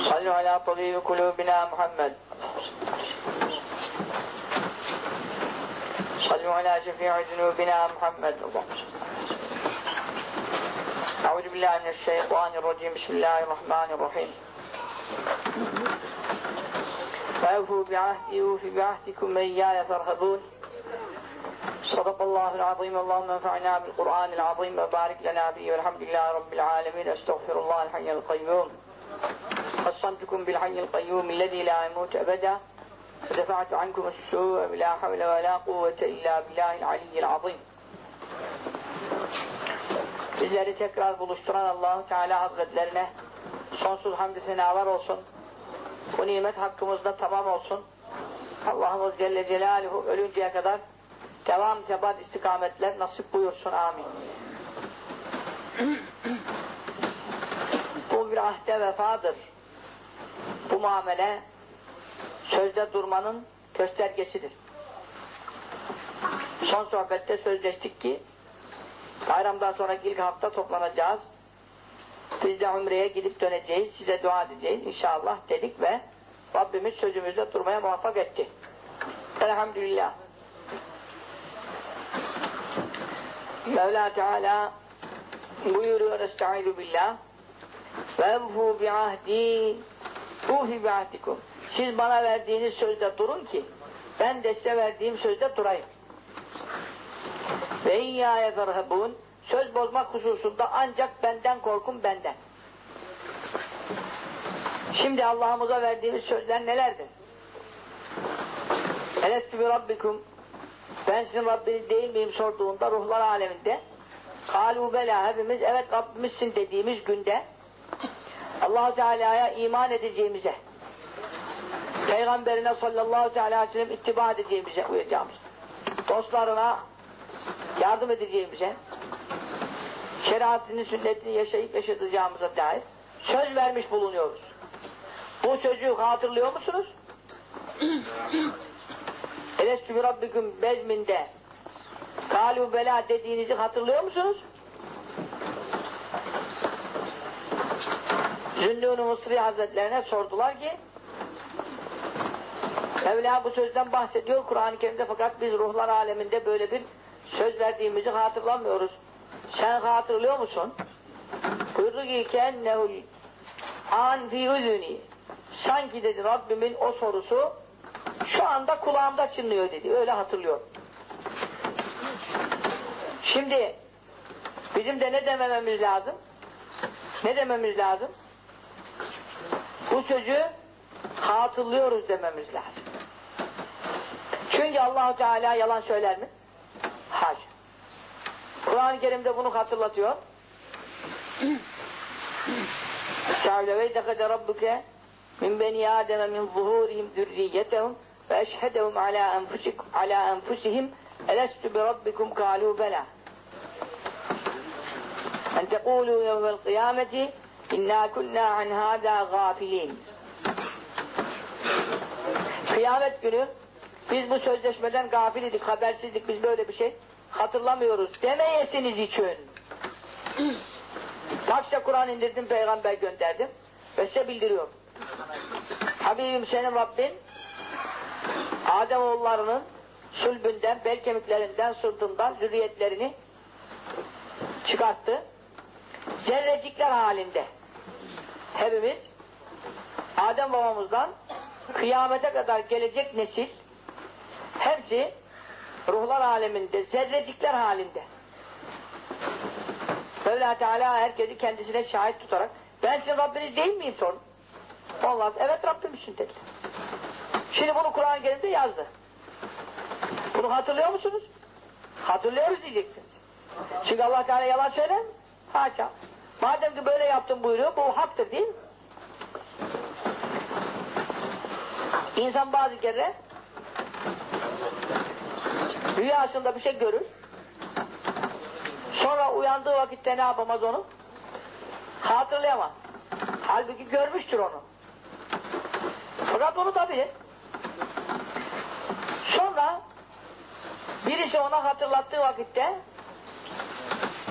صلوا على طبيب قلوبنا محمد صلوا على شفيع ذنوبنا محمد أعوذ بالله من الشيطان الرجيم بسم الله الرحمن الرحيم فأوفوا بعهدي أوف بعهدكم إياي فارهبون صدق الله العظيم اللهم انفعنا بالقرآن العظيم وبارك لنا به والحمد لله رب العالمين استغفر الله الحي القيوم حصنتكم بالحي القيوم الذي لا يموت أبدا ودفعت عنكم السوء بلا حول ولا قوة إلا بالله العلي العظيم. Bizleri tekrar buluşturan Allah-u Teala Hazretlerine sonsuz hamd-i senalar olsun. Bu nimet hakkımızda tamam olsun. Allah'ımız Celle Celaluhu ölünceye kadar devam, sebat, istikametler nasip buyursun. Amin. Bu bir ahde vefadır. Bu muamele sözde durmanın göstergesidir. Son sohbette sözleştik ki bayramdan sonraki ilk hafta toplanacağız. Biz de Umre'ye gidip döneceğiz. Size dua edeceğiz inşallah dedik ve Rabbimiz sözümüzde durmaya muvaffak etti. Elhamdülillah. Mevla Teala buyuruyor estaizu billah ve evfu bi'ahdi ufi bi'ahdikum. Siz bana verdiğiniz sözde durun ki ben de size verdiğim sözde durayım. Ve iyyâye ferhabûn, söz bozmak hususunda ancak benden korkun, benden. Şimdi Allah'ımıza verdiğimiz sözler nelerdir? Elestü bi rabbikum, ben sizin Rabbiniz değil miyim sorduğunda ruhlar aleminde kâlû belâ, hepimiz evet Rabbimizsin dediğimiz günde Allah-u Teala'ya iman edeceğimize, Peygamberine sallallahu teala aleyhi ve sellem ittiba edeceğimize, uyacağımız, dostlarına yardım edeceğimize, şeriatını, sünnetini yaşayıp yaşatacağımıza dair söz vermiş bulunuyoruz. Bu sözü hatırlıyor musunuz? Elestü bi rabbikum bezminde kâlû belâ dediğinizi hatırlıyor musunuz? Zünnûn-u Mısri Hazretlerine sordular ki Mevla bu sözden bahsediyor Kur'an-ı Kerim'de, fakat biz ruhlar aleminde böyle bir söz verdiğimizi hatırlamıyoruz. Sen hatırlıyor musun? Buyurdu ki kennehul an fi üzüni, sanki dedi Rabbimin o sorusu şu anda kulağımda çınlıyor dedi. Öyle hatırlıyor. Şimdi bizim de ne demememiz lazım? Ne dememiz lazım? Bu sözü hatırlıyoruz dememiz lazım. Çünkü Allah-u Teala yalan söyler mi? Haşa. Kur'an-ı Kerim'de bunu hatırlatıyor. Estağfirullah ve idekade rabbuke min beni Adem min zuhurihim zürriyetehum ve eşhedehum ala enfusihim elestü bi rabbikum kâlû belâ en teqûlû yevmel kıyameti inna kunnâ an hâdâ gâfilîn. Kıyamet günü biz bu sözleşmeden gafil idik, habersizdik, biz böyle bir şey hatırlamıyoruz demeyesiniz için. Bak işte Kur'an indirdim, peygamber gönderdim ve size bildiriyorum. Habibim senin Rabbin Ademoğullarının sülbünden, bel kemiklerinden, sırtından zürriyetlerini çıkarttı. Zerrecikler halinde hepimiz Adem babamızdan kıyamete kadar gelecek nesil hepsi ruhlar aleminde, zerrecikler halinde. Mevla Teala herkesi kendisine şahit tutarak ben sizin Rabbiniz değil miyim sorun. Onlar evet Rabbimizsin dediler. Şimdi bunu Kur'an-ı Kerim'de yazdı. Bunu hatırlıyor musunuz? Hatırlıyoruz diyeceksiniz. Çünkü Allah Teala yalan söyler mi? Haşa. Madem ki böyle yaptım buyuruyor, bu haktır değil mi? İnsan bazı kere rüyasında bir şey görür. Sonra uyandığı vakitte ne yapamaz onu? Hatırlayamaz. Halbuki görmüştür onu. Fakat onu da bilir. Sonra birisi ona hatırlattığı vakitte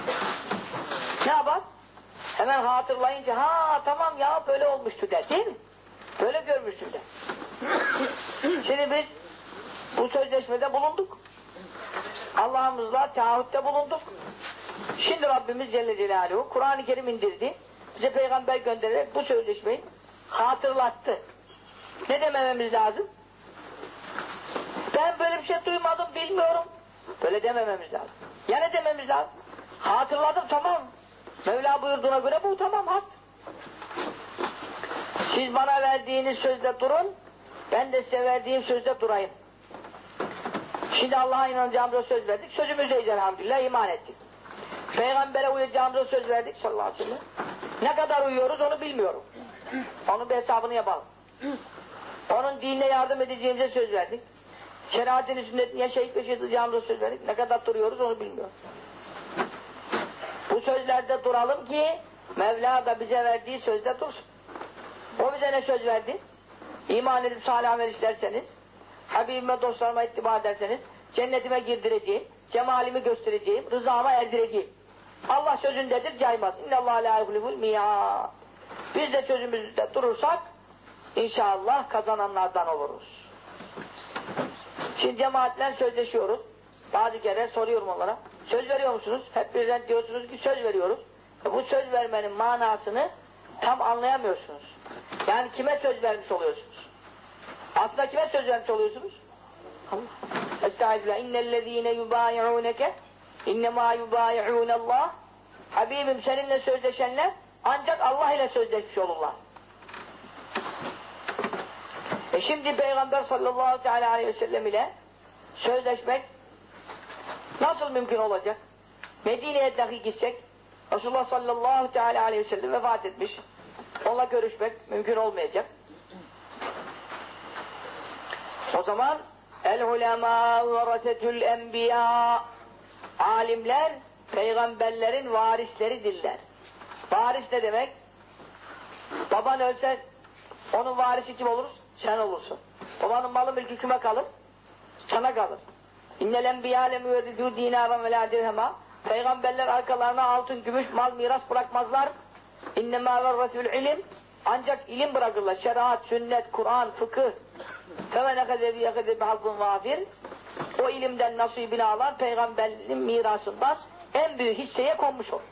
ne yapar? Hemen hatırlayınca ha tamam ya böyle olmuştu der değil mi? sözleşmede bulunduk. Allah'ımızla taahhütte bulunduk. Şimdi Rabbimiz Celle Celaluhu Kur'an-ı Kerim indirdi. Bize peygamber göndererek bu sözleşmeyi hatırlattı. Ne demememiz lazım? Ben böyle bir şey duymadım, bilmiyorum. Böyle demememiz lazım. Ya ne dememiz lazım? Hatırladım, tamam. Mevla buyurduğuna göre bu tamam, hak. Siz bana verdiğiniz sözde durun, ben de size verdiğim sözde durayım. Şimdi Allah'a inanacağımıza söz verdik, sözümüzdeyiz elhamdülillah, iman ettik. Peygamber'e uyacağımıza söz verdik sallallahu aleyhi ve sellem. Ne kadar uyuyoruz onu bilmiyorum. Onun bir hesabını yapalım. Onun dinine yardım edeceğimize söz verdik. Şeriatın sünnetini yaşayıp yaşayacağımıza söz verdik. Ne kadar duruyoruz onu bilmiyorum. Bu sözlerde duralım ki Mevla da bize verdiği sözde dursun. O bize ne söz verdi? İman edip salih amel işlerseniz, Habibime dostlarıma ittiba ederseniz, cennetime girdireceğim, cemalimi göstereceğim, rızama erdireceğim. Allah sözündedir, caymaz. İnnallâhe lâ yuhliful miyâd. Biz de sözümüzde durursak, İnşallah kazananlardan oluruz. Şimdi cemaatle sözleşiyoruz. Bazı kere soruyorum onlara. Söz veriyor musunuz? Hep birden diyorsunuz ki söz veriyoruz. Bu söz vermenin manasını tam anlayamıyorsunuz. Yani kime söz vermiş oluyorsunuz? Aslında kime söz vermiş oluyorsunuz? Allah. Estağfirullah. İnnellezîne yubâyi'ûneke innemâ yubâyi'ûnallâh. Habibim seninle sözleşenler ancak Allah ile sözleşmiş olurlar. Şimdi Peygamber sallallahu aleyhi ve sellem ile sözleşmek nasıl mümkün olacak? Medine'ye dahi gitsek, Resulullah sallallahu aleyhi ve sellem vefat etmiş. Onunla görüşmek mümkün olmayacak. O zaman el-ulema verasetül enbiya, alimler peygamberlerin varisleridirler. Varis ne demek? Baban ölse onun varisi kim olur? Sen olursun. Babanın malı mülkü kime kalır? Sana kalır. İnnel enbiyâ lemüverrizû dînâran ve lâ dirhemâ. Peygamberler arkalarına altın, gümüş, mal, miras bırakmazlar. İnnemâ verretül ilim. Ancak ilim bırakırlar. Şeriat, sünnet, Kur'an, fıkıh. Femen ekede biyekede bihazzun vâfir. O ilimden nasibini alan peygamberin mirasından en büyük hisseye konmuş olur.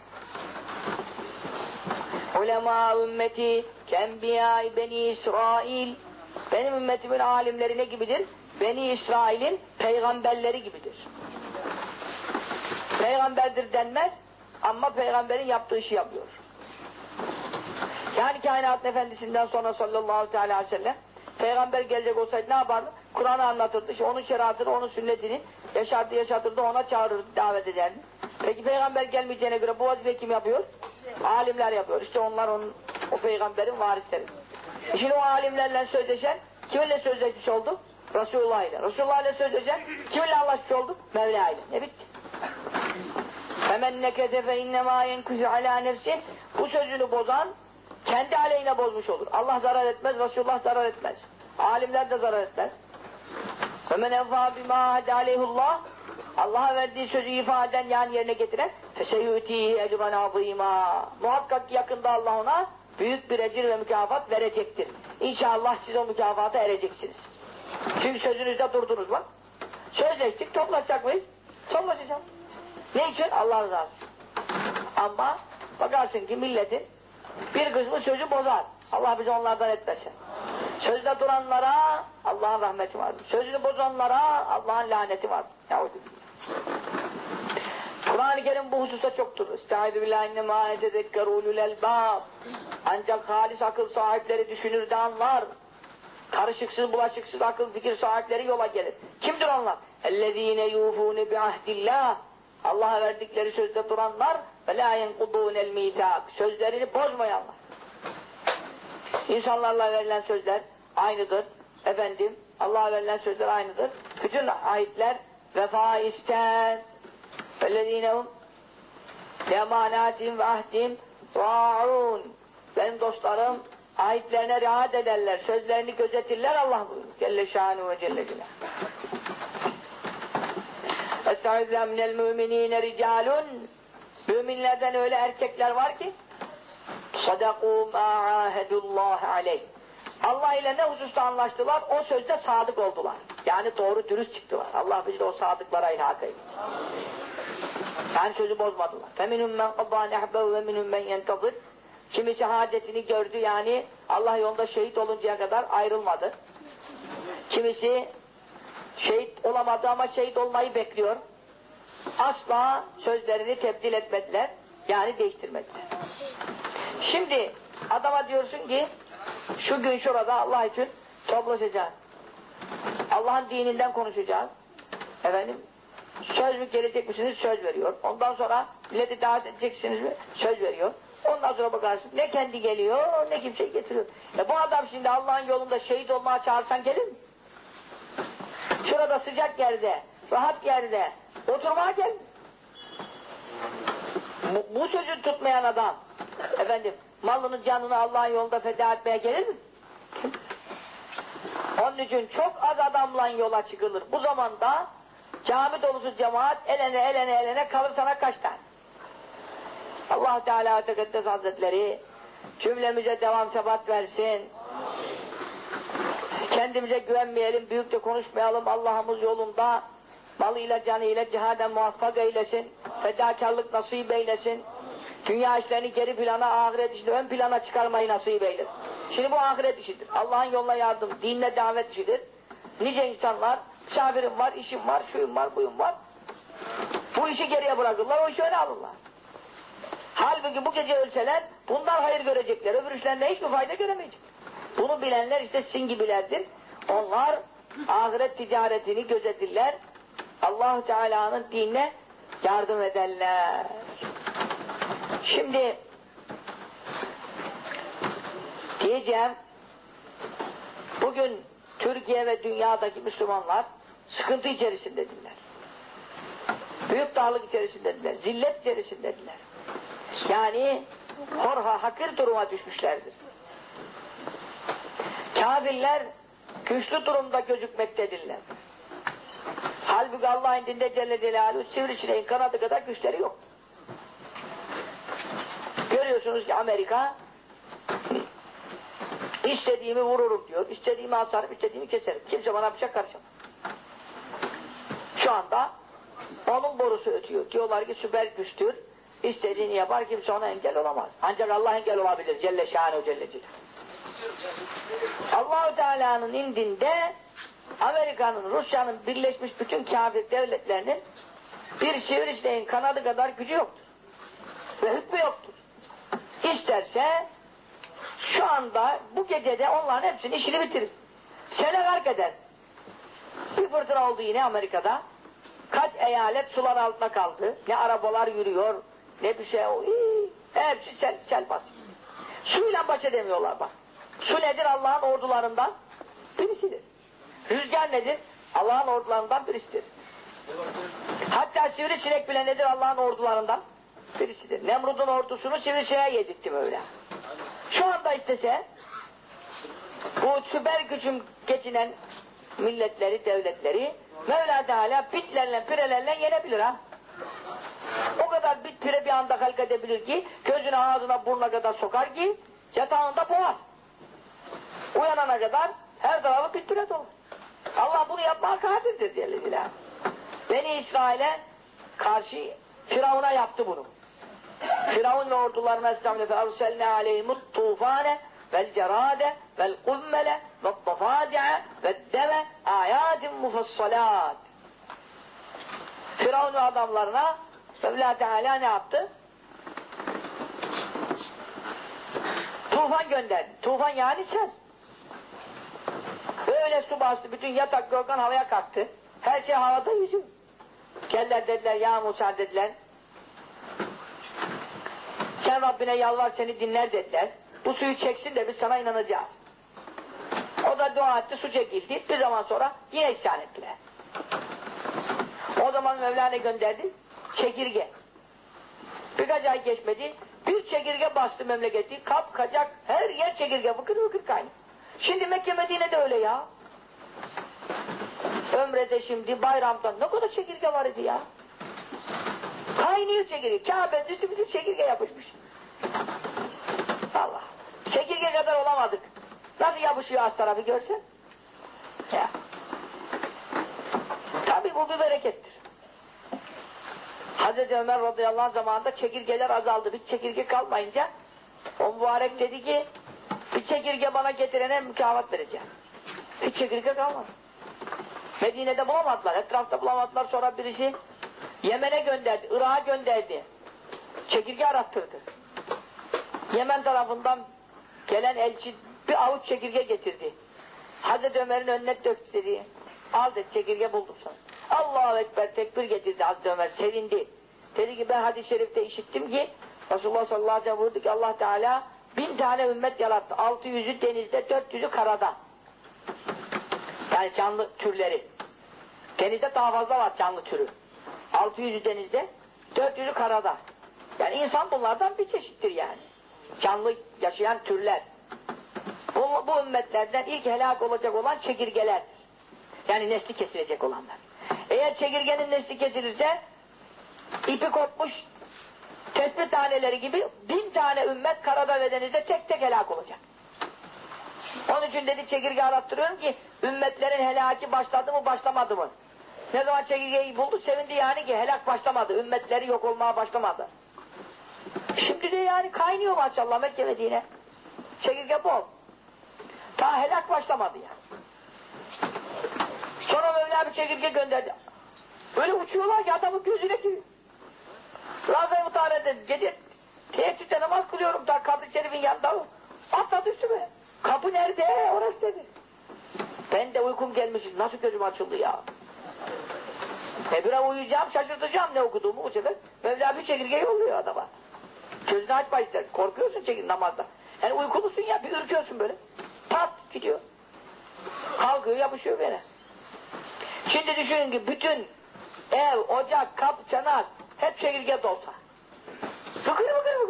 Ulema ümmeti kembiyâi beni İsrail. Benim ümmetimin alimleri ne gibidir? Beni İsrail'in peygamberleri gibidir. Peygamberdir denmez ama peygamberin yaptığı işi yapıyor. Yani kainatın efendisinden sonra sallallahu aleyhi ve sellem peygamber gelecek olsaydı ne yapardı? Kur'an'ı anlatırdı. İşte onun şeriatını, onun sünnetini yaşatırdı, ona çağırırdı, davet ederdi. Peki peygamber gelmeyeceğine göre bu vazifeyi kim yapıyor? Alimler yapıyor. İşte onlar o peygamberin varisleri. Şimdi o alimlerle sözleşen kiminle sözleşmiş oldu? Resulullah ile. Resulullah ile sözleşen kiminle anlaşmış oldu? Mevla ile. Ne bitti? Femen nekete fe innemâ yenküzü alâ nefsih. Bu sözünü bozan kendi aleyhine bozmuş olur. Allah zarar etmez, Resulullah zarar etmez. Alimler de zarar etmez. Femen enfâ bimâ hâde aleyhullah. Allah'a verdiği sözü ifade eden, yani yerine getiren feseyûtîhî ecran azîmâ. Muhakkak yakında Allah ona büyük bir ecir ve mükafat verecektir. İnşallah siz o mükafata ereceksiniz. Çünkü sözünüzde durdunuz bak. Sözleştik, toplaşacak mıyız? Toplaşacağız. Ne için? Allah rızası için. Ama bakarsın ki milletin bir kısmı sözü bozar. Allah bizi onlardan etmesin. Sözde duranlara Allah'ın rahmeti vardır. Sözünü bozanlara Allah'ın laneti vardır. Kur'an-ı Kerim bu hususta çoktur. Estaizu billahi innemâ yetezekkerûlül elbâb. Ancak halis akıl sahipleri düşünür de anlar. Karışıksız, bulaşıksız akıl fikir sahipleri yola gelir. Kimdir onlar? اَلَّذ۪ينَ يُوفُونَ بِعَهْدِ Allah'a verdikleri sözde duranlar وَلَا يَنْقُضُونَ الْمِيثَاقِ Sözlerini bozmayanlar. İnsanlarla verilen sözler aynıdır. Efendim, Allah'a verilen sözler aynıdır. Bütün ayetler vefa ister. وَالَّذ۪ينَ هُمْ لَمَانَاتِهِمْ وَاَهْدِهِمْ رَاعُونَ Benim dostlarım ayetlerine riayet ederler, sözlerini gözetirler Allah buyuruyor. Celle şânuhu ve celle celaluhu. Estağfirullah minel müminîne ricalun. Müminlerden öyle erkekler var ki sadakû mâ âhedullah aleyh. Allah ile ne hususta anlaştılar? O sözde sadık oldular. Yani doğru dürüst çıktılar. Allah bizi de o sadıklara ilhak eylesin. Yani sözü bozmadılar. فَمِنُمْ مَنْ قَضَى نَحْبَهُ وَمِنُمْ مَنْ يَنْتَظِرْ Kimisi hacetini gördü yani Allah yolunda şehit oluncaya kadar ayrılmadı. Kimisi şehit olamadı ama şehit olmayı bekliyor. Asla sözlerini tebdil etmediler. Yani değiştirmediler. Şimdi adama diyorsun ki şu gün şurada Allah için toplaşacağız. Allah'ın dininden konuşacağız. Efendim söz mü gelecek misiniz? Söz veriyor. Ondan sonra milleti davet edeceksiniz mi? Söz veriyor. Ondan sonra bakarsın ne kendi geliyor ne kimseyi getiriyor. Bu adam şimdi Allah'ın yolunda şehit olmaya çağırsan gelir mi? Şurada sıcak yerde, rahat yerde oturmaya gel. Bu sözü tutmayan adam efendim malını canını Allah'ın yolunda feda etmeye gelir mi? Onun için çok az adamla yola çıkılır. Bu zamanda cami dolusu cemaat elene kalır sana kaç tane? Allah Teala Tekaddes Hazretleri cümlemize devam sebat versin. Kendimize güvenmeyelim, büyük de konuşmayalım. Allah'ımız yolunda malıyla canıyla cihaden muvaffak eylesin. Fedakarlık nasip eylesin. Dünya işlerini geri plana, ahiret işini ön plana çıkarmayı nasip eylesin. Şimdi bu ahiret işidir. Allah'ın yoluna yardım, dinle davet işidir. Nice insanlar, misafirim var, işim var, şuyum var, buyum var. Bu işi geriye bırakırlar, o işi öne alırlar. Halbuki bu gece ölseler, bundan hayır görecekler. Öbür işlerinde hiçbir fayda göremeyecek. Bunu bilenler işte sizin gibilerdir. Onlar ahiret ticaretini gözetirler. Allah-u Teala'nın dinine yardım ederler. Şimdi diyeceğim, bugün Türkiye ve dünyadaki Müslümanlar sıkıntı içerisindediler. Büyük darlık içerisindediler. Zillet içerisindediler. Yani hakir duruma düşmüşlerdir. Kafirler güçlü durumda gözükmektedirler. Halbuki Allah'ın dinde Celle Celaluhu sivrisineğin kanadı kadar güçleri yok. Görüyorsunuz ki Amerika istediğimi vururum diyor, istediğimi asarım, istediğimi keserim. Kimse bana bir şey karışamaz. Şu anda onun borusu ötüyor. Diyorlar ki süper güçtür, istediğini yapar, kimse ona engel olamaz. Ancak Allah engel olabilir. Celle Şanuhu Celle Celaluhu. Allah-u Teala'nın indinde Amerika'nın, Rusya'nın birleşmiş bütün kafir devletlerinin bir sivrisineğin kanadı kadar gücü yoktur. Ve hükmü yoktur. İsterse şu anda bu gecede onların hepsinin işini bitirir. Sele gark eder. Bir fırtına oldu yine Amerika'da. Kaç eyalet sular altında kaldı. Ne arabalar yürüyor, ne bir şey. Hepsi sel basıyor. Suyla baş edemiyorlar bak. Su nedir? Allah'ın ordularından birisidir. Rüzgar nedir? Allah'ın ordularından birisidir. Hatta sivrisinek bile nedir? Allah'ın ordularından birisidir. Nemrud'un ordusunu sivrisineğe yedirttim öyle. Şu anda istese bu süper gücün geçinen milletleri, devletleri Mevla Teala bitlerle, pirelerle yenebilir ha. O kadar bit pire bir anda halk edebilir ki gözüne, ağzına, burnuna kadar sokar ki yatağında boğar. Uyanana kadar her tarafı bit pire dolu. Allah bunu yapmaya kadirdir Celle Celaluhu. Beni İsrail'e karşı Firavun'a yaptı bunu. Firavun ve ordularına estağfirullah فَاَرْسَلْنَا عَلَيْهِمُ الطُّوفَانَ وَالْجَرَادَ وَالْقُمَّلَ وَالضَّفَادِعَ وَالدَّمَ آيَاتٍ مُفَصَّلَاتٍ Firavun ve adamlarına Mevla Teala ne yaptı? Tufan gönderdi. Tufan yani sel. Böyle su bastı. Bütün yatak yorgan havaya kalktı. Her şey havada yüzüyor. Geldiler dediler ya Musa dediler. Sen Rabbine yalvar seni dinler dediler. Bu suyu çeksin de biz sana inanacağız. O da dua etti, su çekildi. Bir zaman sonra yine isyan ettiler. O zaman Mevlana gönderdi. Çekirge. Birkaç ay geçmedi. Bir çekirge bastı memleketi. Kap, kacak, her yer çekirge. Vıkır vıkır kaynıyor. Şimdi Mekke Medine'de öyle ya. Ömre'de şimdi bayramda ne kadar çekirge var idi ya. Kaynıyor çekirge. Kabe'nin üstü bütün çekirge yapışmış. Allah. Çekirge kadar olamadık. Nasıl yapıştık? yapışıyor az tarafı görsen. Ya. Tabi bu bir berekettir. Hazreti Ömer radıyallahu anh zamanında çekirgeler azaldı. Bir çekirge kalmayınca o mübarek dedi ki bir çekirge bana getirene mükafat vereceğim. Hiç çekirge kalmadı. Medine'de bulamadılar, etrafta bulamadılar. Sonra birisi Yemen'e gönderdi, Irak'a gönderdi. Çekirge arattırdı. Yemen tarafından gelen elçi bir avuç çekirge getirdi. Hazreti Ömer'in önüne döktü dedi. Al dedi, çekirge buldum sana. Allahu Ekber, tekbir getirdi Hazreti Ömer, sevindi. Dedi ki ben hadis-i şerifte işittim ki Resulullah sallallahu aleyhi ve sellem buyurdu ki Allah Teala 1000 tane ümmet yarattı. 600'ü denizde, 400'ü karada. Yani canlı türleri. Denizde daha fazla var canlı türü. 600'ü denizde, 400'ü karada. Yani insan bunlardan bir çeşittir yani. Canlı yaşayan türler. Bu ümmetlerden ilk helak olacak olan çekirgelerdir. Yani nesli kesilecek olanlar. Eğer çekirgenin nesli kesilirse ipi kopmuş tespih taneleri gibi 1000 tane ümmet karada ve denizde tek tek helak olacak. Onun için dedi çekirge arattırıyorum ki ümmetlerin helaki başladı mı başlamadı mı? Ne zaman çekirgeyi buldu sevindi yani ki helak başlamadı. Ümmetleri yok olmaya başlamadı. Şimdi de yani kaynıyor maşallah Mekke Medine. Çekirge bol. Ta helak başlamadı yani. Sonra Mevla bir çekirge gönderdi. Böyle uçuyorlar ki adamın gözüne diyor. Razı-i Mutahare'de gece teheccüde namaz kılıyorum da kabri şerifin yanında. Atladı üstüme. Kapı nerede? Orası dedi. Ben de uykum gelmiş. Nasıl gözüm açıldı ya? Biraz uyuyacağım, şaşırtacağım ne okuduğumu bu sefer. Mevla bir çekirge yolluyor adama. Gözünü açma ister. Korkuyorsun çekirge namazda. Yani uykulusun ya, bir ürküyorsun böyle. Pat gidiyor. Kalkıyor, yapışıyor böyle. Şimdi düşünün ki bütün ev, ocak, kap, çanak hep çekirge dolsa. Fıkır.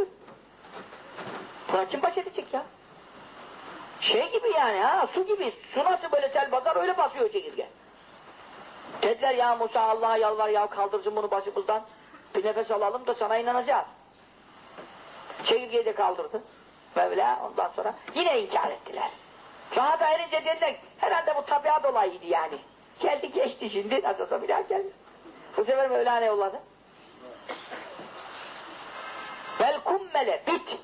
Buna kim baş edecek ya? Şey gibi yani ha, su gibi. Su nasıl böyle sel basar öyle basıyor çekirge. Dediler ya Musa Allah'a yalvar ya kaldırsın bunu başımızdan. Bir nefes alalım da sana inanacağız. Çekirgeyi de kaldırdı. Mevla ondan sonra yine inkar ettiler. Rahata erince dediler herhalde bu tabiat olayıydı yani. Geldi geçti şimdi nasılsa bir daha geldi. Bu sefer Mevla ne yolladı? Vel kummele bit.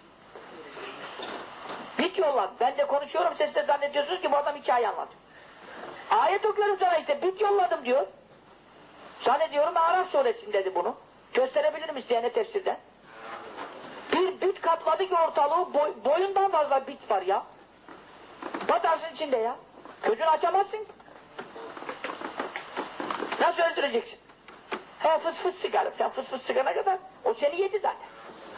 Bit yolladı. Ben de konuşuyorum siz de zannediyorsunuz ki bu adam hikaye anlatıyor. Ayet okuyorum sana işte bit yolladım diyor. Zannediyorum Araf suresinde dedi bunu. Gösterebilirim isteyene tefsirden. Bir bit kapladı ki ortalığı boyundan fazla bit var ya. Batarsın içinde ya. Gözünü açamazsın. Nasıl öldüreceksin? Fıs fıs sıkarım. Sen fıs fıs sıkana kadar o seni yedi zaten.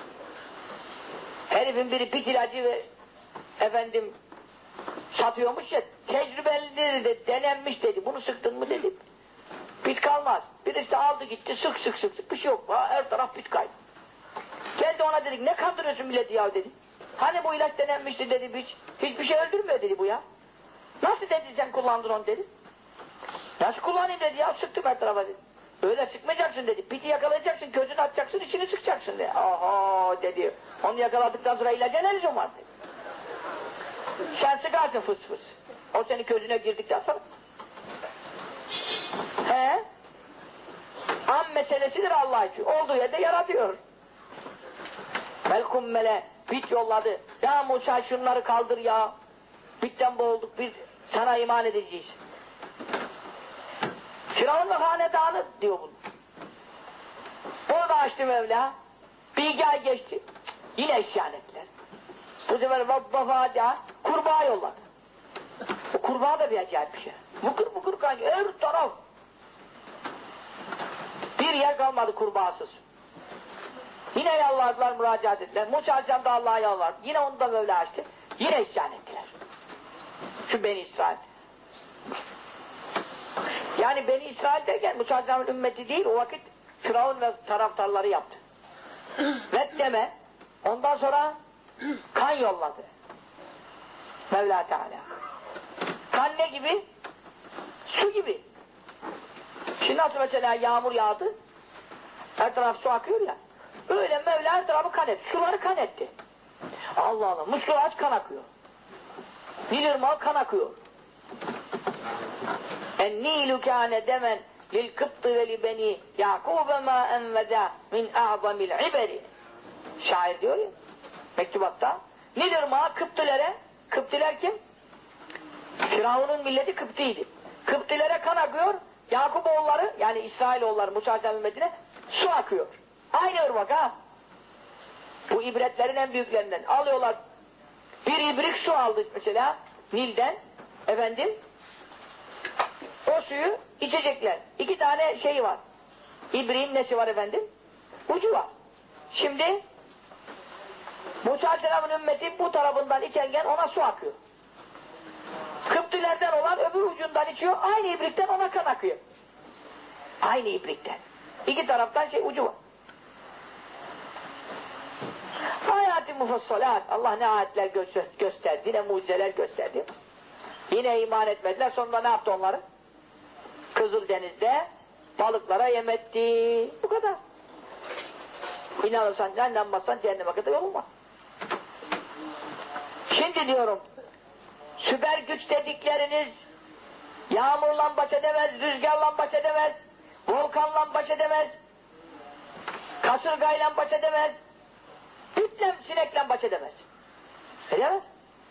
Herifin biri bit ilacı ve efendim satıyormuş ya, tecrübelidir de denenmiş dedi. Bunu sıktın mı dedim. Bit kalmaz. Birisi de aldı gitti sık bir şey yok. Her taraf bit kaydı. Geldi ona dedik ne kandırıyorsun milleti ya dedi. Hani bu ilaç denenmişti dedi hiçbir şey öldürmüyor dedi bu ya. Nasıl dedi sen kullandın onu dedi. Nasıl kullanayım dedi ya sıktım her tarafa dedi. Öyle sıkmayacaksın dedi. Biti yakalayacaksın gözünü açacaksın içini sıkacaksın dedi. Aha dedi. Onu yakaladıktan sonra ilaca ne lüzum var dedi. Sen sıkarsın fıs fıs. O senin gözüne girdikten sonra. Am meselesidir Allah için. Olduğu yerde yaratıyor. Velkummele bit yolladı. Ya Musa şunları kaldır ya. Bitten boğulduk bir sana iman edeceğiz. Firavun ve hanedanı diyor bunu. Bunu da açtı Mevla. Bir iki ay geçti. Yine isyan ettiler. Bu sefer vaddafâdâ kurbağa yolladı. O kurbağa da bir acayip bir şey. Vıkır kanki her taraf. Bir yer kalmadı kurbağasız. Yine yalvardılar, müracaat ettiler. Musa Aleyhisselam da Allah'a yalvardı. Yine onu da Mevla açtı. Yine isyan ettiler. Şu Beni İsrail. Yani Beni İsrail derken Musa Aleyhisselam'ın ümmeti değil, o vakit Firavun ve taraftarları yaptı. Ve deme, ondan sonra kan yolladı. Mevla Teala. Kan ne gibi? Su gibi. Şimdi nasıl mesela yağmur yağdı, her taraf su akıyor ya, öyle Mevla her tarafı kan etti, suları kan etti. Allah Allah, musluğu aç kan akıyor. Nil ırmağı kan akıyor. En-Nilu kâne demen lil-Kıbtı ve li-Beni Yakûbe mâ envedâ min a'zamil iberi. Şair diyor ya, mektubatta. Nil ırmağı Kıptilere, Kıptiler kim? Firavun'un milleti Kıptiydi. Kıptilere kan akıyor, Yakup oğulları, yani İsrailoğulları Musa Aleyhisselam ümmetine su akıyor. Aynı ırmak ha. Bu ibretlerin en büyüklerinden. Alıyorlar, bir ibrik su aldı mesela Nil'den, efendim, o suyu içecekler. 2 tane şeyi var. İbriğin nesi var efendim? Ucu var. Şimdi Musa Aleyhisselam'ın ümmeti bu tarafından içerken ona su akıyor. Kıptilerden olan öbür ucundan içiyor, aynı ibrikten ona kan akıyor. Aynı ibrikten. 2 taraftan ucu var. Ayat-ı mufassalat. Allah ne ayetler gösterdi, ne mucizeler gösterdi. Yine iman etmediler. Sonunda ne yaptı onları? Kızıldeniz'de balıklara yem etti. Bu kadar. İnanırsan, inanmazsan cehenneme kadar yolun var. Şimdi diyorum, süper güç dedikleriniz yağmurla baş edemez, rüzgarla baş edemez, volkanla baş edemez, kasırgayla baş edemez, bitle sinekle baş edemez. Edemez.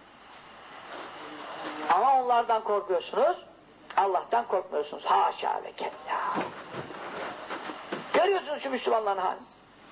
Ama onlardan korkuyorsunuz, Allah'tan korkmuyorsunuz. Haşa ve kella. Görüyorsunuz şu Müslümanların halini.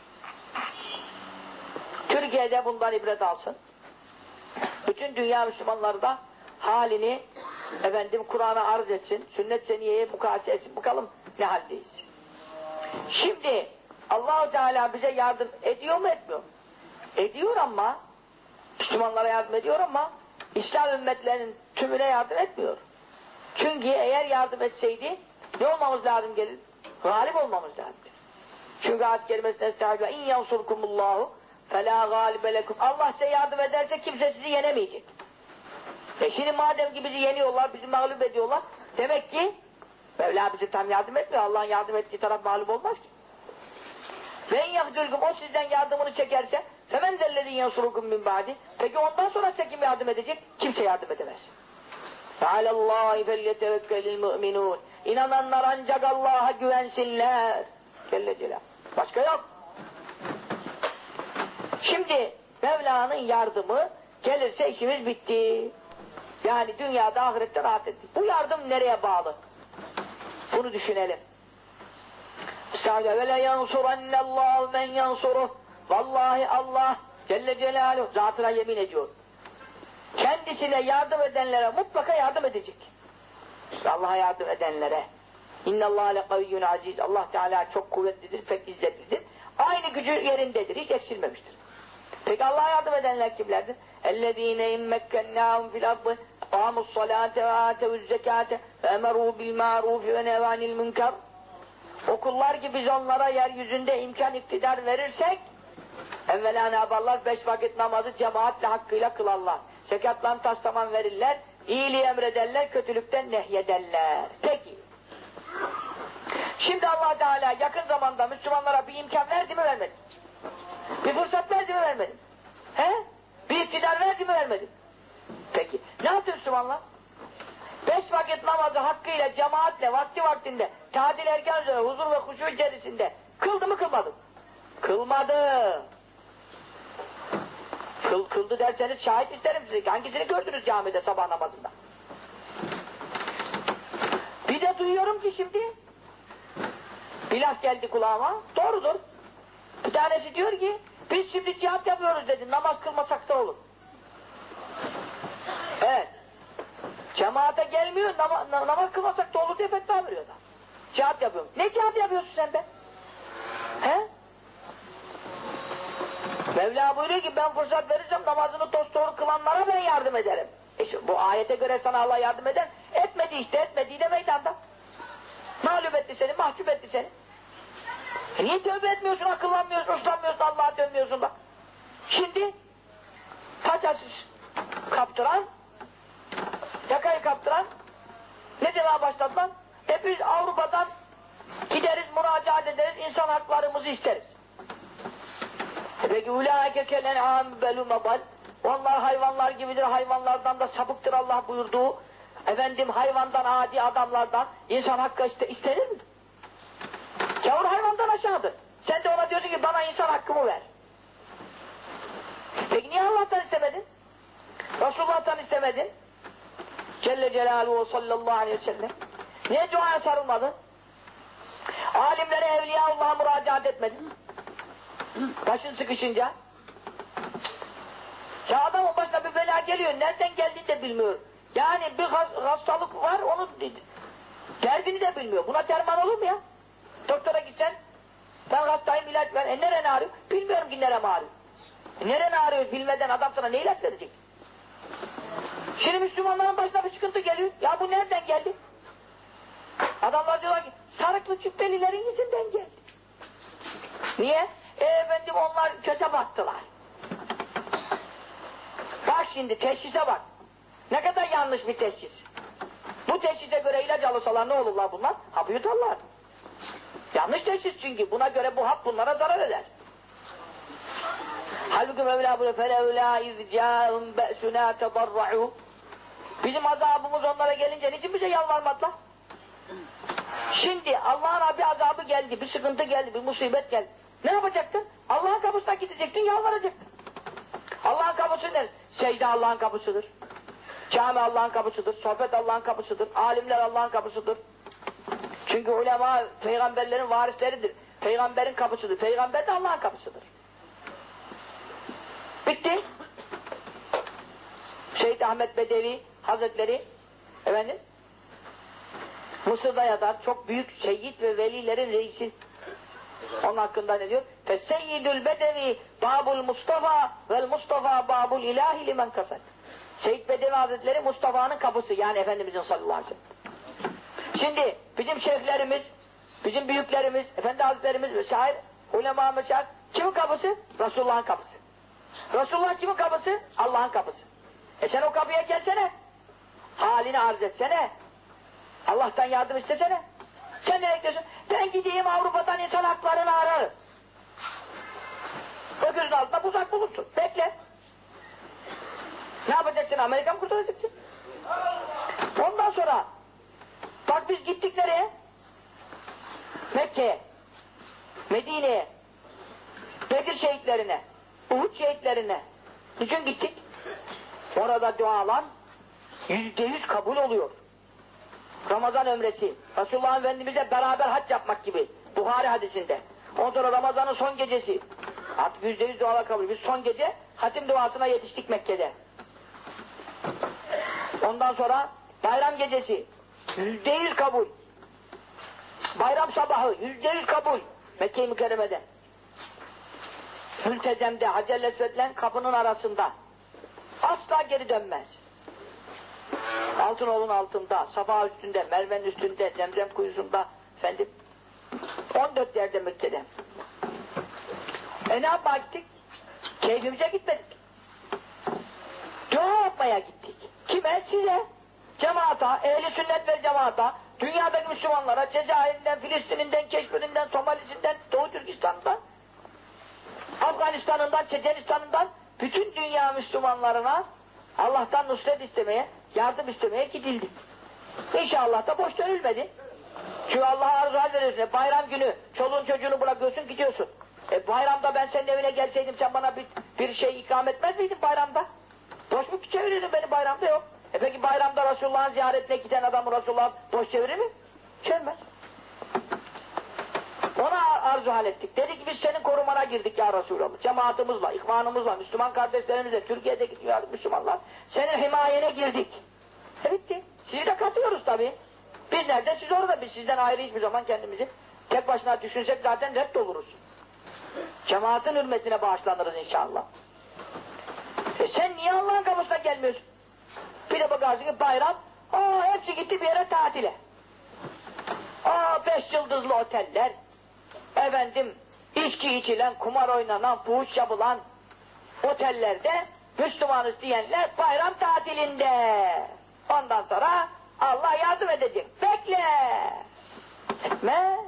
Türkiye'de bundan ibret alsın. Bütün dünya Müslümanları da halini efendim Kur'an'a arz etsin, sünnet seniyeye mukayese etsin. Bakalım ne haldeyiz. Şimdi Allah-u Teala bize yardım ediyor mu etmiyor mu? Ediyor ama Müslümanlara yardım ediyor ama İslam ümmetlerinin tümüne yardım etmiyor. Çünkü eğer yardım etseydi ne olmamız lazım gelir? Galip olmamız lazım gelir. Çünkü ayet kelimesine estağfirullah in yansurkumullahu felâ gâlibe lekum. Allah size yardım ederse kimse sizi yenemeyecek. Şimdi madem ki bizi yeniyorlar, bizi mağlup ediyorlar, demek ki Mevla bize tam yardım etmiyor. Allah'ın yardım ettiği taraf mağlup olmaz ki. Ben yahdülgüm, o sizden yardımını çekerse femen zellezî yansurukum min ba'di. Peki ondan sonra size kim yardım edecek? Kimse yardım edemez. Alallâhi felyetevekkelil mü'minûn. İnananlar ancak Allah'a güvensinler. Celle Celal. Başka yok. Şimdi Mevla'nın yardımı gelirse işimiz bitti. Yani dünyada ahirette rahat ettik. Bu yardım nereye bağlı? Bunu düşünelim. Estağfirullah. Ve le yansurannallâhu men yansuruh. Vallahi Allah Celle Celaluhu zatına yemin ediyor. Kendisine yardım edenlere mutlaka yardım edecek. Allah'a yardım edenlere. İnnallâhe lekaviyyun aziz. Allah Teala çok kuvvetlidir, pek izzetlidir. Aynı gücü yerindedir, hiç eksilmemiştir. Peki Allah'a yardım edenler kimlerdir? اَلَّذ۪ينَ اِمَّكَّنَّاهُمْ فِي الْأَرْضِ قَامُوا الصَّلَاةَ وَآتَوُوا الزَّكَاةَ وَاَمَرُوا بِالْمَعْرُوفِ وَنَهَوْا عَنِ الْمُنْكَرِ. O kullar ki biz onlara yeryüzünde imkan iktidar verirsek evvela ne yaparlar? 5 vakit namazı cemaatle hakkıyla kılarlar. Zekatlarını taslaman verirler, iyiliği emrederler, kötülükten nehyederler. Peki. Şimdi Allah Teala yakın zamanda Müslümanlara bir imkan verdi mi vermedi? Bir fırsat verdi mi vermedi? He? Bir iktidar verdi mi vermedi? Peki. Ne yaptı Müslümanlar? 5 vakit namazı hakkıyla, cemaatle, vakti vaktinde, tadil erken üzere, huzur ve huşu içerisinde kıldı mı kılmadı? Kılmadı. Kıldı derseniz şahit isterim size. Hangisini gördünüz camide sabah namazında? Bir de duyuyorum ki şimdi bir laf geldi kulağıma. Doğrudur. Bir tanesi diyor ki biz şimdi cihat yapıyoruz dedi. Namaz kılmasak da olur. Evet. Cemaate gelmiyor, namaz kılmasak da olur diye fetva veriyor da. Cihat yapıyorum. Ne cihat yapıyorsun sen be? He? Mevla buyuruyor ki ben fırsat verirsem namazını dosdoğru kılanlara ben yardım ederim. Bu ayete göre sana Allah yardım eder. Etmedi işte, etmediği de meydanda. Mağlup etti seni, mahcup etti seni. Niye tövbe etmiyorsun, akıllanmıyorsun, uslanmıyorsun, Allah'a dönmüyorsun da? Şimdi taçasız kaptıran, yakayı kaptıran ne demeye başladılar? Biz Avrupa'dan gideriz, müracaat ederiz, insan haklarımızı isteriz. Peki ulaike kelen'am belumabal. Onlar hayvanlar gibidir, hayvanlardan da sapıktır Allah buyurduğu. Efendim hayvandan, adi adamlardan insan hakkı istenir mi? Gavur hayvandan aşağıdır. Sen de ona diyorsun ki bana insan hakkımı ver. Peki niye Allah'tan istemedin? Resulullah'tan istemedin? Celle Celaluhu sallallahu aleyhi ve sellem. Niye duaya sarılmadın? Alimlere, Evliyaullah'a müracaat etmedin? Başın sıkışınca. Ya adamın başına bir bela geliyor, nereden geldiğini de bilmiyor. Yani bir hastalık var, onun derdini de bilmiyor. Buna derman olur mu ya? Doktora gitsen, ben hastayım, ilaç ver. Nereden ağrıyor? Bilmiyorum ki nerem ağrıyor. Nereden ağrıyor bilmeden adam sana ne ilaç verecek? Şimdi Müslümanların başına bir sıkıntı geliyor. Ya bu nereden geldi? Adamlar diyorlar ki, sarıklı cübbelilerin yüzünden geldi. Niye? Efendim onlar köse battılar. Bak şimdi teşhise bak. Ne kadar yanlış bir teşhis. Bu teşhise göre ilaç alırsalar ne olurlar bunlar? Hapı yutarlar. Yanlış teşhis çünkü. Buna göre bu hap bunlara zarar eder. Halbuki Mevla buyuruyor فَلَوْلَا اِذْ جَاءُمْ بَأْسُنَا تَضَرَّعُوا. Bizim azabımız onlara gelince niçin bize yalvarmadılar? Şimdi Allah'ın bir azabı geldi, bir sıkıntı geldi, bir musibet geldi. Ne yapacaktın? Allah'ın kapısına gidecektin, yalvaracaktın. Allah'ın kapısı nedir? Secde Allah'ın kapısıdır. Cami Allah'ın kapısıdır. Sohbet Allah'ın kapısıdır. Alimler Allah'ın kapısıdır. Çünkü ulema peygamberlerin varisleridir. Peygamberin kapısıdır. Peygamber de Allah'ın kapısıdır. Bitti. Şehit Ahmet Bedevi Hazretleri efendim Mısır'da yatar. Çok büyük şehit ve velilerin reisi. Onun hakkında ne diyor? Feseyyidül Bedevi Babul Mustafa vel Mustafa Babul İlahi limen kased. Seyyid Bedevi Hazretleri Mustafa'nın kapısı. Yani Efendimizin sallallahu aleyhi ve sellem. Şimdi bizim şeyhlerimiz, bizim büyüklerimiz, Efendi Hazretlerimiz vesaire, ulema meşayih kimin kapısı? Resulullah'ın kapısı. Resulullah kimin kapısı? Allah'ın kapısı. Sen o kapıya gelsene. Halini arz etsene. Allah'tan yardım istesene. Sen nereye gidiyorsun? Ben gideyim Avrupa'dan insan haklarını ararım. Öküzün altında buzak bulursun. Bekle. Ne yapacaksın? Amerika mı kurtaracaksın? Ondan sonra bak biz gittik nereye? Mekke'ye, Medine'ye, Bedir şehitlerine, Uhud şehitlerine. Niçin gittik? Orada dualar %100 kabul oluyor. Ramazan ömresi, Resulullah Efendimiz'le beraber hac yapmak gibi. Buhari hadisinde. Ondan sonra Ramazan'ın son gecesi. Artık %100 dualar kabul. Biz son gece hatim duasına yetiştik Mekke'de. Ondan sonra bayram gecesi %100 kabul. Bayram sabahı %100 kabul. Mekke-i Mükerreme'de. Mültezem'de Hacer-i Esved'le kapının arasında. Asla geri dönmez. Altınoğlu'nun altında, Safa üstünde, Merve'nin üstünde, Zemzem kuyusunda, efendim 14 yerde Mekke'de. Ne yapmaya gittik? Keyfimize gitmedik. Dua yapmaya gittik. Kime? Size. Cemaata, ehli sünnet ve cemaata, dünyadaki Müslümanlara, Cezayir'inden, Filistin'inden, Keşmir'inden, Somalisi'nden, Doğu Türkistan'dan, Afganistan'ından, Çecenistan'ından, bütün dünya Müslümanlarına Allah'tan nusret istemeye, yardım istemeye gidildi. İnşallah da boş dönülmedi. Çünkü Allah'a arzu hal veriyorsun. Bayram günü çoluğun çocuğunu bırakıyorsun, gidiyorsun. Bayramda ben senin evine gelseydim sen bana bir şey ikram etmez miydin bayramda? Boş mu çevirirdin beni bayramda? Yok. Peki bayramda Resulullah'ın ziyaretine giden adamı Resulullah boş çevirir mi? Çevirmez. Ona arzu hal ettik. Dedi ki biz senin korumana girdik ya Resulallah. Cemaatimizle, ihvanımızla, Müslüman kardeşlerimizle, Türkiye'deki Müslümanlar senin himayene girdik. Bitti. Sizi de katıyoruz tabii. Biz nerede? Siz orada. Biz sizden ayrı hiçbir zaman kendimizi tek başına düşünsek zaten reddoluruz. Cemaatin hürmetine bağışlanırız inşallah. Sen niye Allah'ın kapısına gelmiyorsun? Bir de bakarsın ki bayram, hepsi gitti bir yere tatile. 5 yıldızlı oteller, efendim, içki içilen, kumar oynanan, fuhuş yapılan otellerde Müslümanız diyenler bayram tatilinde. Ondan sonra Allah yardım edecek. Bekle! Etmez.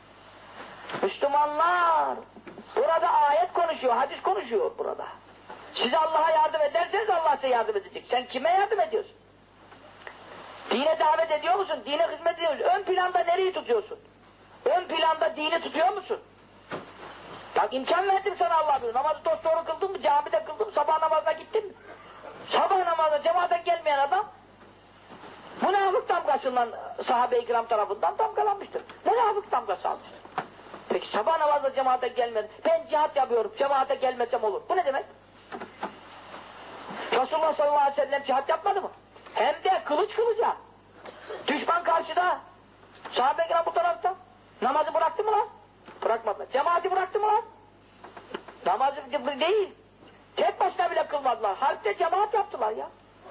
Müslümanlar, burada ayet konuşuyor, hadis konuşuyor burada. Siz Allah'a yardım ederseniz Allah size yardım edecek. Sen kime yardım ediyorsun? Dine davet ediyor musun? Dine hizmet ediyor musun? Ön planda nereyi tutuyorsun? Ön planda dini tutuyor musun? Bak imkan verdim sana Allah bilir. Namazı dosdoğru kıldın mı? Camide kıldın mı? Sabah namazına gittin mi? Sabah namazına cemaate gelmeyen adam münafık damgasından sahabe-i kiram tarafından damgalanmıştır. Münafık damgası almıştır. Peki sabah namazda cemaate gelmedi. Ben cihat yapıyorum. Cemaate gelmesem olur. Bu ne demek? Resulullah sallallahu aleyhi ve sellem cihat yapmadı mı? Hem de kılıç kılıca. Düşman karşıda. Sahabe-i kiram bu tarafta. Namazı bıraktı mı lan? Bırakmadılar. Cemaati bıraktı mı lan? Namazı değil. Tek başına bile kılmadılar. Harpte cemaat yaptılar ya.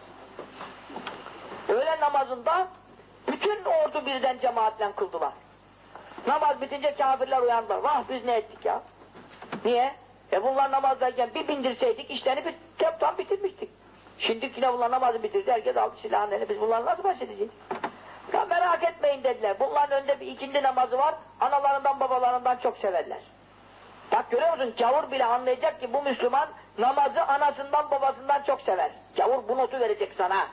Öğlen namazında bütün ordu birden cemaatle kıldılar. Namaz bitince kafirler uyandılar. Vah biz ne ettik ya? Niye? Bunlar namazdayken bir bindirseydik işlerini toptan bitirmiştik. Şimdi yine bunlar namazı bitirdi. Herkes aldı silahını eline. Biz bunlarla nasıl baş edeceğiz? Ya merak etmeyin dediler. Bunların önünde bir ikindi namazı var. Analarından babalarından çok severler. Bak görüyor musun? Gavur bile anlayacak ki bu Müslüman namazı anasından babasından çok sever. Gavur bu notu verecek sana.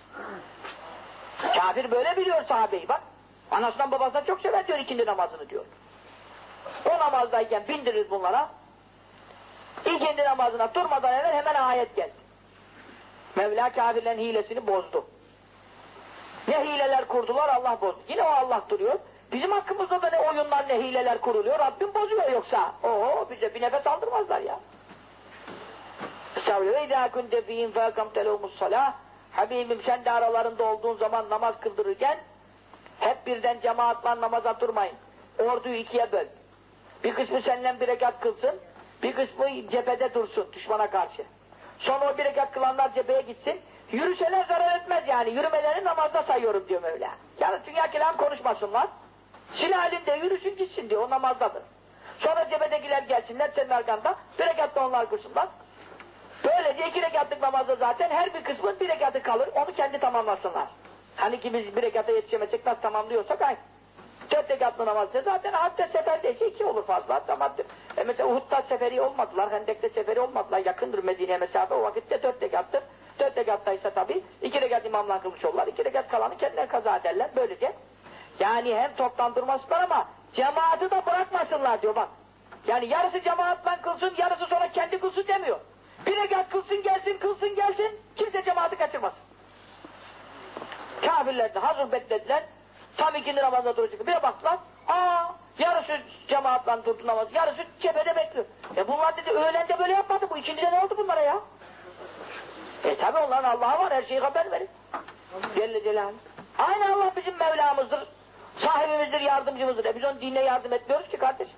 Kafir böyle biliyor sahabeyi bak. Anasından babasından çok sever diyor ikindi namazını diyor. O namazdayken bindiririz bunlara. İkindi namazına durmadan evvel hemen ayet geldi. Mevla kafirlerin hilesini bozdu. Ne hileler kurdular Allah bozdu. Yine o Allah duruyor. Bizim hakkımızda da ne oyunlar ne hileler kuruluyor. Rabbim bozuyor yoksa. Oho bize bir nefes aldırmazlar ya. Estağfirullah. Ve idâ kunte fîhîm fâkamte lehumu's-salâh. Habibim sen de aralarında olduğun zaman namaz kıldırırken hep birden cemaatla namaza durmayın. Orduyu ikiye böl. Bir kısmı seninle bir rekat kılsın. Bir kısmı cephede dursun düşmana karşı. Sonra o bir rekat kılanlar cepheye gitsin. Yürüseler zarar etmez yani. Yürümelerini namazda sayıyorum diyor Mevla. Yani dünya kelam konuşmasınlar. Silah elinde yürüsün gitsin diyor. O namazdadır. Sonra cephedekiler gelsinler senin arkanda. Bir rekatta onlar kılsınlar. Böylece 2 rekatlık namazda zaten her bir kısmın 1 rekatı kalır. Onu kendi tamamlasınlar. Hani ki biz 1 rekata yetişemeyecek nasıl tamamlıyorsak aynı. 4 rekatlı namazda zaten harpte seferdeyse 2 olur fazla. Mesela Uhud'da seferi olmadılar. Hendek'te seferi olmadılar. Yakındır Medine'ye mesafe. O vakitte 4 rekattır. 4 rekattaysa tabii 2 rekat imamla kılmış olurlar. 2 rekat kalanı kendileri kaza ederler. Böylece yani hem toplandırmasınlar ama cemaati de bırakmasınlar diyor bak. Yani yarısı cemaatle kılsın, yarısı sonra kendi kılsın demiyor. 1 rekat kılsın gelsin, kılsın gelsin, kimse cemaati kaçırmasın. Kafirler de hazır beklediler, tam ikindi namazda duracak. Bir baktılar, yarısı cemaatle durdu namaz, yarısı cephede bekliyor. Bunlar dedi, öğlende böyle yapmadı, bu ikindide ne oldu bunlara ya? Tabi onların Allah'a var, her şeyi haber verir. Celle Celaluhu. Aynı Allah bizim Mevlamızdır, sahibimizdir, yardımcımızdır. Biz onun dinine yardım etmiyoruz ki kardeşim.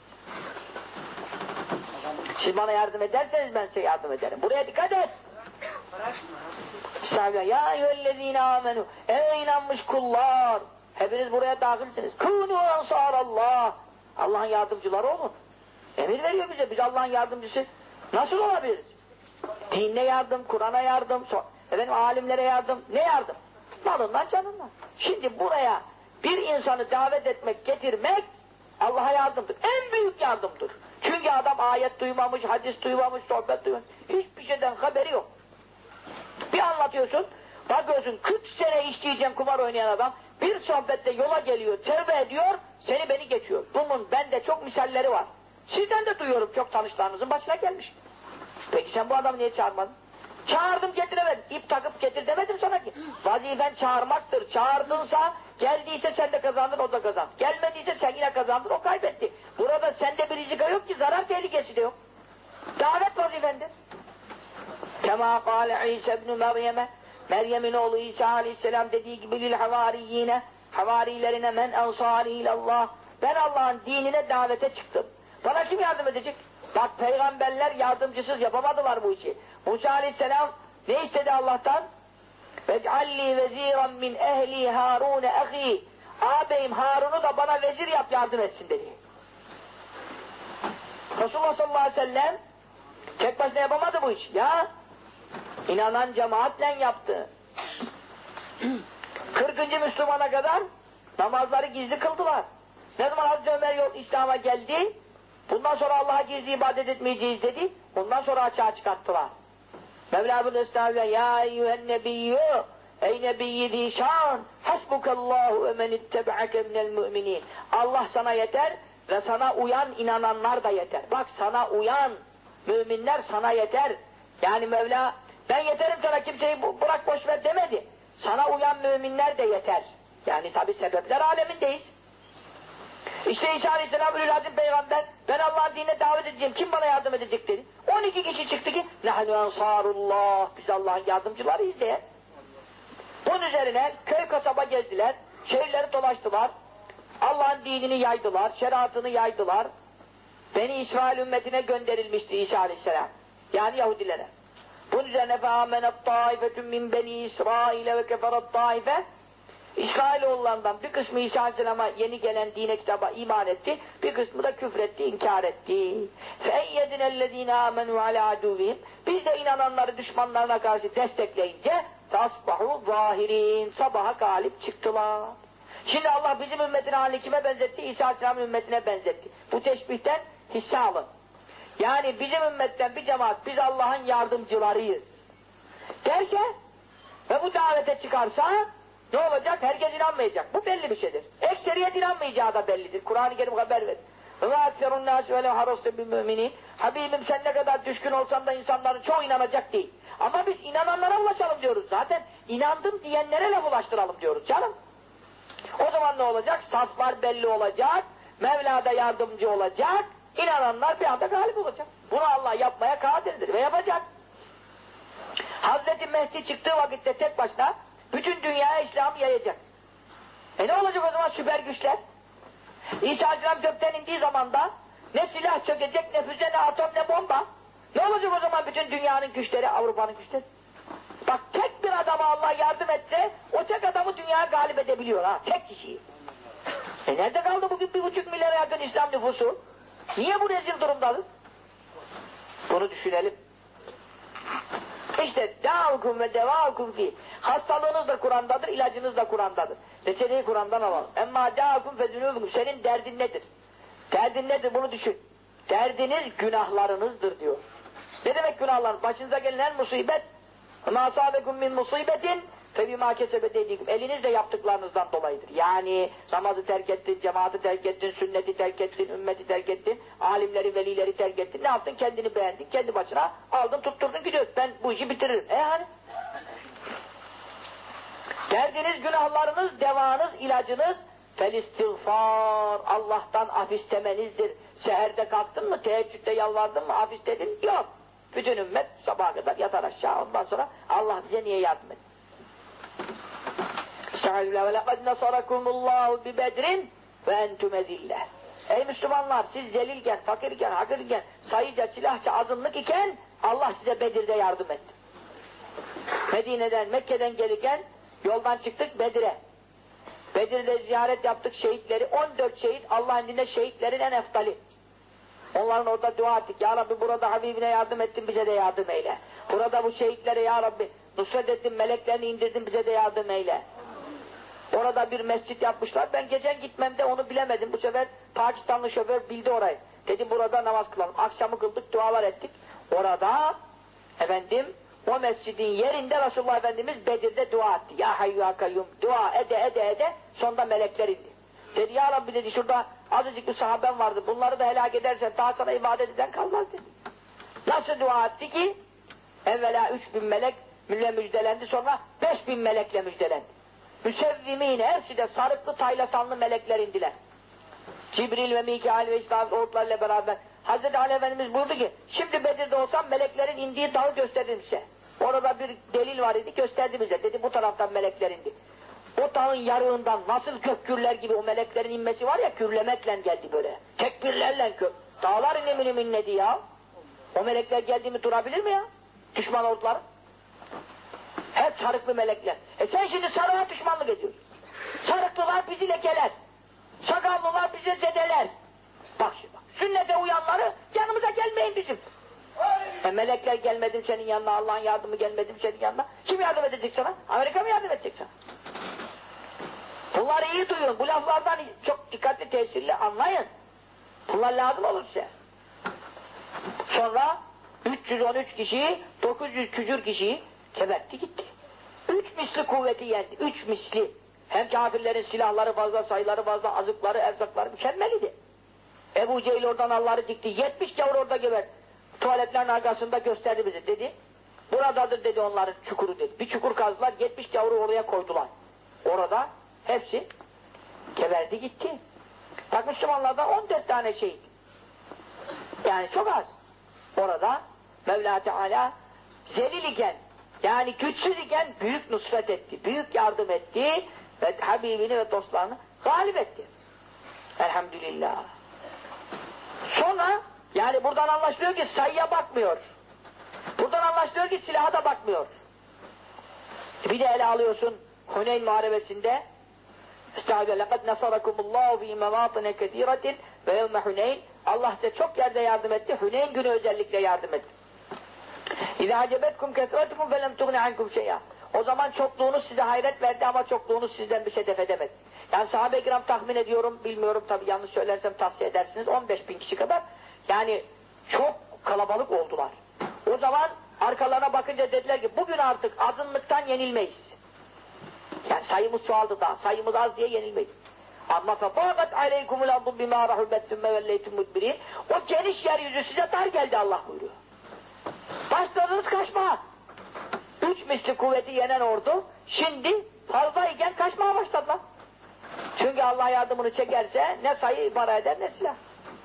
Siz bana yardım ederseniz ben size yardım ederim. Buraya dikkat et. Estağfirullah. Ya eyyühellezine amenu. Ey inanmış kullar. Hepiniz buraya dahilsiniz. Kûnû ensârallah. Allah'ın yardımcıları olun. Emir veriyor bize. Biz Allah'ın yardımcısı nasıl olabiliriz? Dinine yardım, Kur'an'a yardım, alimlere yardım. Ne yardım? Malından canından. Şimdi buraya bir insanı davet etmek, getirmek Allah'a yardımdır. En büyük yardımdır. Çünkü adam ayet duymamış, hadis duymamış, sohbet duymamış. Hiçbir şeyden haberi yok. Bir anlatıyorsun, bakıyorsun 40 sene içkiyeceğim kumar oynayan adam bir sohbette yola geliyor, tevbe ediyor, seni beni geçiyor. Bunun bende çok misalleri var. Sizden de duyuyorum çok tanışlarınızın başına gelmiş. Peki sen bu adamı niye çağırmadın? Çağırdım getiremedim. İp takıp getir demedim sana ki. Vazifen çağırmaktır. Çağırdınsa, geldiyse sen de kazandın, o da kazandı. Gelmediyse sen yine kazandın, o kaybetti. Burada sende bir rizika yok ki, zarar tehlikesi de yok. Davet vazifendir. Kema kâle İsa ibn Meryem'e, Meryem'in oğlu İsa aleyhisselam dediği gibi lil havariyyine, havarilerine men ensâri ilallah, ben Allah'ın dinine davete çıktım. Bana kim yardım edecek? Bak peygamberler yardımcısız yapamadılar bu işi. Musa aleyhisselam ne istedi Allah'tan? وَجْعَلِّي وَز۪يرًا مِنْ اَهْلِي هَارُونَ اَخِي. Ağabeyim Harun'u da bana vezir yap, yardım etsin dedi. Resulullah sallallahu aleyhi ve sellem tek başına yapamadı bu iş. Ya inanan cemaatle yaptı. 40. Müslümana kadar namazları gizli kıldılar. Ne zaman Hazreti Ömer İslam'a geldi, bundan sonra Allah'a gizli ibadet etmeyeceğiz dedi, ondan sonra açığa çıkarttılar. Mevla bunu estağfirullah. Ya eyyühen nebiyyü, ey nebiyyi zişan, hasbukallahu ve men ittebe'ake minel mü'minin. Allah sana yeter ve sana uyan inananlar da yeter. Bak, sana uyan müminler sana yeter. Yani Mevla, ben yeterim sana, kimseyi bırak boş ver demedi. Sana uyan müminler de yeter. Yani tabi sebepler alemindeyiz. İşte İsa Aleyhisselam Ülül Azim Peygamber, ben Allah'ın dinine davet edeceğim, kim bana yardım edecek dedi. 12 kişi çıktı ki, nehnu ensarullah, biz Allah'ın yardımcılarıyız diye. Bunun üzerine köy kasaba gezdiler, şehirleri dolaştılar, Allah'ın dinini yaydılar, şeriatını yaydılar. Beni İsrail ümmetine gönderilmişti İsa Aleyhisselam, yani Yahudilere. Bunun üzerine فَآمَنَتْ طَائِفَةٌ مِنْ بَنِي İsrail ve كَفَرَتْ طَائِفَةٌ. İsrailoğullarından bir kısmı İsa Aleyhisselam'a yeni gelen dine kitaba iman etti, bir kısmı da küfretti, inkar etti. فَاَيَّدِنَ الَّذ۪ينَ آمَنُوا عَلَى عَدُوِّهِمْ. Biz de inananları düşmanlarına karşı destekleyince فَاصْبَحُوا ظَاهِرِينَ. Sabaha galip çıktılar. Şimdi Allah bizim ümmetin halini kime benzetti? İsa Aleyhisselam'ın ümmetine benzetti. Bu teşbihten hisse alın. Yani bizim ümmetten bir cemaat, biz Allah'ın yardımcılarıyız derse ve bu davete çıkarsa ne olacak? Herkes inanmayacak. Bu belli bir şeydir. Ekseriyet inanmayacağı da bellidir. Kur'an-ı Kerim haber verir. وَمَا اَكْفَرُ النَّاسِ وَلَوْ حَرَصْتَ بِالْمُؤْمِنِينَ. Habibim sen ne kadar düşkün olsan da insanların çoğu inanacak değil. Ama biz inananlara ulaşalım diyoruz. Zaten inandım diyenlere laf ulaştıralım diyoruz canım. O zaman ne olacak? Saflar belli olacak. Mevla da yardımcı olacak. İnananlar bir anda galip olacak. Bunu Allah yapmaya kadirdir ve yapacak. Hazreti Mehdi çıktığı vakitte tek başına bütün dünyaya İslam yayacak. Ne olacak o zaman süper güçler? İsa Aleyhisselam gökten indiği zaman da ne silah çökecek, ne füze, ne atom, ne bomba. Ne olacak o zaman bütün dünyanın güçleri, Avrupa'nın güçleri? Bak, tek bir adama Allah yardım etse, o tek adamı dünyaya galip edebiliyor ha, tek kişiyi. Nerede kaldı bugün 1,5 milyara yakın İslam nüfusu? Niye bu rezil durumdadır? Bunu düşünelim. İşte dâukum ve devâukum fî. Hastalığınız da Kur'an'dadır, ilacınız da Kur'an'dadır. Reçeteyi Kur'an'dan alalım. Emmâ dâukum fe zünûbukum. Senin derdin nedir? Derdin nedir? Bunu düşün. Derdiniz günahlarınızdır diyor. Ne demek günahlar? Başınıza gelen her musibet مَا صَابَكُمْ مِنْ مُصِيبَةٍ فَبِمَا كَسَبَتْ اَيْدِيكُمْ. Elinizle yaptıklarınızdan dolayıdır. Yani namazı terk ettin, cemaati terk ettin, sünneti terk ettin, ümmeti terk ettin, alimleri, velileri terk ettin. Ne yaptın? Kendini beğendin, kendi başına aldın, tutturdun, gidiyorsun. Ben bu işi bitiririm. Hani? Derdiniz, günahlarınız, devanız, ilacınız fel-istiğfar. Allah'tan af istemenizdir. Seherde kalktın mı, teheccüde yalvardın mı, af istedin? Yok. Bütün ümmet sabaha kadar yatar aşağı. Ondan sonra Allah bize niye yardım et? وَلَقَدْ نَصَرَكُمُ اللّٰهُ بِبَدْرٍ وَاَنْتُمَ ذِلَّهِ. Ey Müslümanlar, siz zelilken, fakirken, hakirken, sayıca, silahça, azınlık iken Allah size Bedir'de yardım etti. Medine'den, Mekke'den gelirken yoldan çıktık Bedir'e. Bedir'de ziyaret yaptık şehitleri. 14 şehit Allah'ın dininde şehitlerin en eftali. Onların orada dua ettik. Ya Rabbi, burada Habibine yardım ettin, bize de yardım eyle. Burada bu şehitlere Ya Rabbi nusret ettin, meleklerini indirdin, bize de yardım eyle. Orada bir mescit yapmışlar. Ben geçen gitmemde onu bilemedim. Bu sefer Pakistanlı şoför bildi orayı. Dedi burada namaz kılalım. Akşamı kıldık, dualar ettik. Orada efendim o mescidin yerinde Resulullah Efendimiz Bedir'de dua etti. Ya Hayyu Ya Kayyum. Dua ede sonunda melekler indi. Dedi Ya Rabbi dedi, şurada azıcık bir sahabem vardı. Bunları da helak edersen daha sana ibadet eden kalmaz dedi. Nasıl dua etti ki? Evvela 3000 melek müjdelendi, sonra 5000 melekle müjdelendi. Müsevvimine, hepsi de sarıklı taylasanlı melekler indiler. Cibril ve Mikail ve İsrafil ordularıyla beraber. Hazreti Ali Efendimiz buyurdu ki, şimdi Bedir'de olsam meleklerin indiği dağı gösterdim size. Orada bir delil var idi, gösterdi bize. Dedi bu taraftan melekler indi. O dağın yarığından nasıl gökgürler gibi o meleklerin inmesi var ya, kürlemekle geldi böyle. Tekbirlerle dağlar inim inledi ya. O melekler geldi mi durabilir mi ya? Düşman orduları. Hep sarıklı melekler. Sen şimdi sarığa düşmanlık ediyorsun. Sarıklılar bizi lekeler. Sakallılar bizi zedeler. Bak şimdi bak. Sünnete uyanları yanımıza gelmeyin bizim. Melekler gelmedim senin yanına, Allah'ın yardımı gelmedim senin yanına. Kim yardım edecek sana? Amerika mı yardım edecek sana? Bunları iyi duyun. Bu laflardan çok dikkatli, tesirli anlayın. Bunlar lazım olur size. Sonra 313 kişiyi 900 küsür kişiyi gebertti gitti. 3 misli kuvveti yendi. 3 misli. Hem kafirlerin silahları fazla, sayıları fazla, azıkları, erzakları mükemmel idi. Ebu Cehil oradan Allah'ı dikti. 70 gavur orada geberdi. Tuvaletlerin arkasında gösterdi bize dedi. Buradadır dedi onların çukuru dedi. Bir çukur kazdılar, 70 gavuru oraya koydular. Orada hepsi geberdi gitti. Bak Müslümanlardan 14 tane şehit. Yani çok az. Orada Mevla Teala zelil iken, yani güçsüz iken büyük nusret etti. Büyük yardım etti ve Habibini ve dostlarını galip etti. Elhamdülillah. Sonra yani buradan anlaşılıyor ki sayıya bakmıyor. Buradan anlaşılıyor ki silaha da bakmıyor. Bir de ele alıyorsun Huneyn Muharebesi'nde Estağfirullah. لَقَدْ نَصَرَكُمُ اللّٰهُ فِي مَوَاطِنَ كَثِيرَةٍ وَيَوْمَ Huneyn. Allah size çok yerde yardım etti. Huneyn günü özellikle yardım etti. اِذَا عَجَبَتْكُمْ كَثْرَتُكُمْ فَلَمْ تُغْنِ عَنْكُمْ شَيْئًا. O zaman çokluğunuz size hayret verdi ama çokluğunuz sizden bir şey def edemedi. Yani sahabe-i kiram tahmin ediyorum, bilmiyorum tabi yanlış söylersem tavsiye edersiniz, 15 bin kişi kadar. Yani çok kalabalık oldular. O zaman arkalarına bakınca dediler ki bugün artık azınlıktan yenilmeyiz. Yani sayımız çoğaldı daha, sayımız az diye yenilmeyiz. Ama فَطَاقَتْ عَلَيْكُمُ الْاَرْضُ بِمَا رَحُبَتْ ثُمَّ وَلَّيْتُمْ مُدْبِرِينَ. O geniş yeryüzü size dar geldi Allah buyuruyor. Başladınız kaçmaya. 3 misli kuvveti yenen ordu, şimdi fazlayken kaçmaya başladılar. Çünkü Allah yardımını çekerse ne sayı ibare eder ne silah.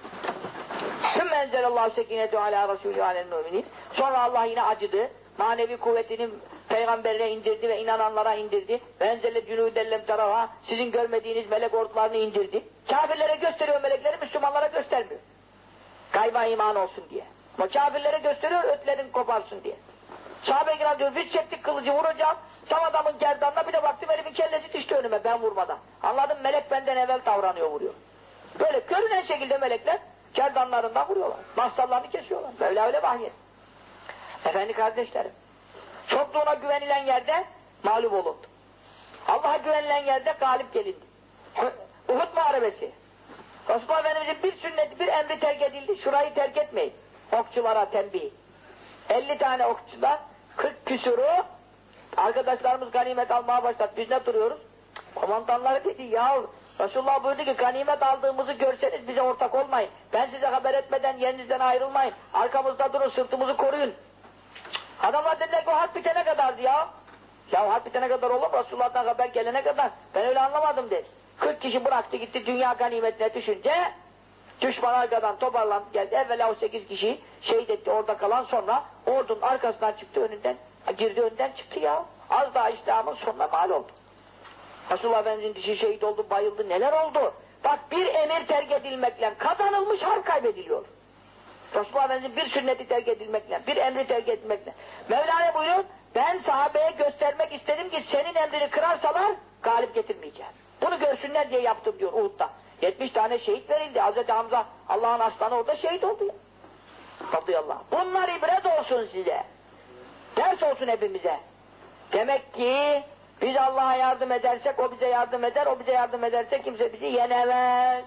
ثُمَّ اَنْزَلَ اللّٰهُ سَكِينَةُ عَلَى رَسُولُهُ عَلَى الْمُؤْمِنِينَ. Sonra Allah yine acıdı, manevi kuvvetini peygamberine indirdi ve inananlara indirdi. وَاَنْزَلَ جُنُودًا لَمْ تَرَوْهَا. Sizin görmediğiniz melek ordularını indirdi. Kafirlere gösteriyor melekleri, Müslümanlara göstermiyor. Gayba iman olsun diye. Ama kafirlere gösteriyor, ötlerin koparsın diye. Sahabe-i kiram diyor, biz çektik kılıcı vuracağım, tam adamın gerdanına bir de baktım herifin kellesi düştü önüme ben vurmadan. Anladım, melek benden evvel davranıyor, vuruyor. Böyle görünen şekilde melekler gerdanlarından vuruyorlar. Mahsallarını kesiyorlar. Böyle öyle vahyet. Efendi kardeşlerim, çokluğuna güvenilen yerde mağlup olundu. Allah'a güvenilen yerde galip gelindi. Uhud Muharebesi. Resulullah Efendimiz'in bir sünneti, bir emri terk edildi. Şurayı terk etmeyin. Okçulara tembih. 50 tane okçular, 40 küsuru arkadaşlarımız ganimet almaya başladı. Biz ne duruyoruz? Komandanları dedi ya Resulullah buyurdu ki ganimet aldığımızı görseniz bize ortak olmayın. Ben size haber etmeden yerinizden ayrılmayın. Arkamızda durun, sırtımızı koruyun. Adamlar dediler ki o harp bitene kadardı ya. Ya harp bitene kadar olur mu? Resulullah'tan haber gelene kadar. Ben öyle anlamadım dedi. 40 kişi bıraktı gitti dünya ganimetine düşünce düşman arkadan toparlandı geldi. Evvela o 8 kişi şehit etti orada kalan, sonra ordunun arkasından çıktı önünden. Girdi önden çıktı ya. Az daha İslam'ın sonuna mal oldu. Resulullah Efendimiz'in dişi şehit oldu, bayıldı, neler oldu? Bak bir emir terk edilmekle kazanılmış harp kaybediliyor. Resulullah Efendimiz'in bir sünneti terk edilmekle, bir emri terk edilmekle. Mevlana buyuruyor, ben sahabeye göstermek istedim ki senin emrini kırarsalar galip getirmeyeceğim. Bunu görsünler diye yaptım diyor Uhud'da. 70 tane şehit verildi. Hazreti Hamza Allah'ın aslanı orada şehit oldu ya. Radıyallahu. Bunlar ibret olsun size. Ders olsun hepimize. Demek ki biz Allah'a yardım edersek o bize yardım eder, o bize yardım ederse kimse bizi yenemez.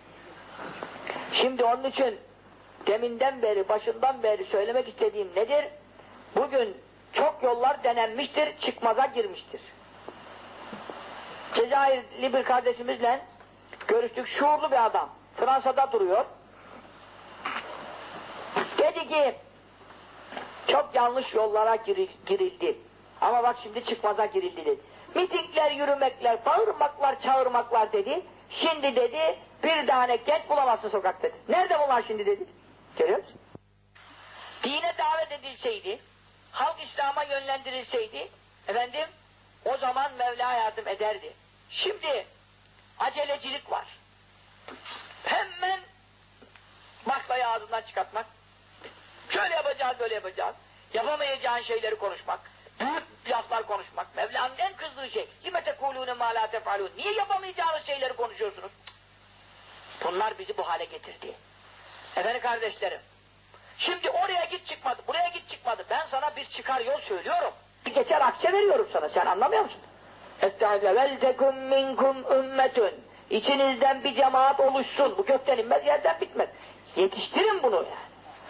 Şimdi onun için deminden beri, başından beri söylemek istediğim nedir? Bugün çok yollar denenmiştir, çıkmaza girmiştir. Cezayirli bir kardeşimizle görüştük, şuurlu bir adam. Fransa'da duruyor. Dedi ki, çok yanlış yollara girildi. Ama bak şimdi çıkmaza girildi dedi. Mitingler, yürümekler, bağırmaklar, çağırmaklar dedi. Şimdi dedi, bir tane genç bulamazsın sokakta dedi. Nerede bunlar şimdi dedi. Görüyor musun? Dine davet edilseydi, halk İslam'a yönlendirilseydi, efendim, o zaman Mevla yardım ederdi. Şimdi acelecilik var. Hemen baklayı ağzından çıkartmak, şöyle yapacağız, böyle yapacağız, yapamayacağın şeyleri konuşmak, büyük laflar konuşmak, Mevla'nın en kızdığı şey, لِمَ تَكُولُونَ مَا لَا تَفْعَلُونَ. Niye yapamayacağınız şeyleri konuşuyorsunuz? Bunlar bizi bu hale getirdi. Efendim kardeşlerim, şimdi oraya git çıkmadı, buraya git çıkmadı, ben sana bir çıkar yol söylüyorum. Bir geçer akçe veriyorum sana, sen anlamıyor musun? Estağfirullah. وَلْتَكُمْ مِنْكُمْ اُمَّتٌ. İçinizden bir cemaat oluşsun. Bu gökten inmez, yerden bitmez. Yetiştirin bunu yani.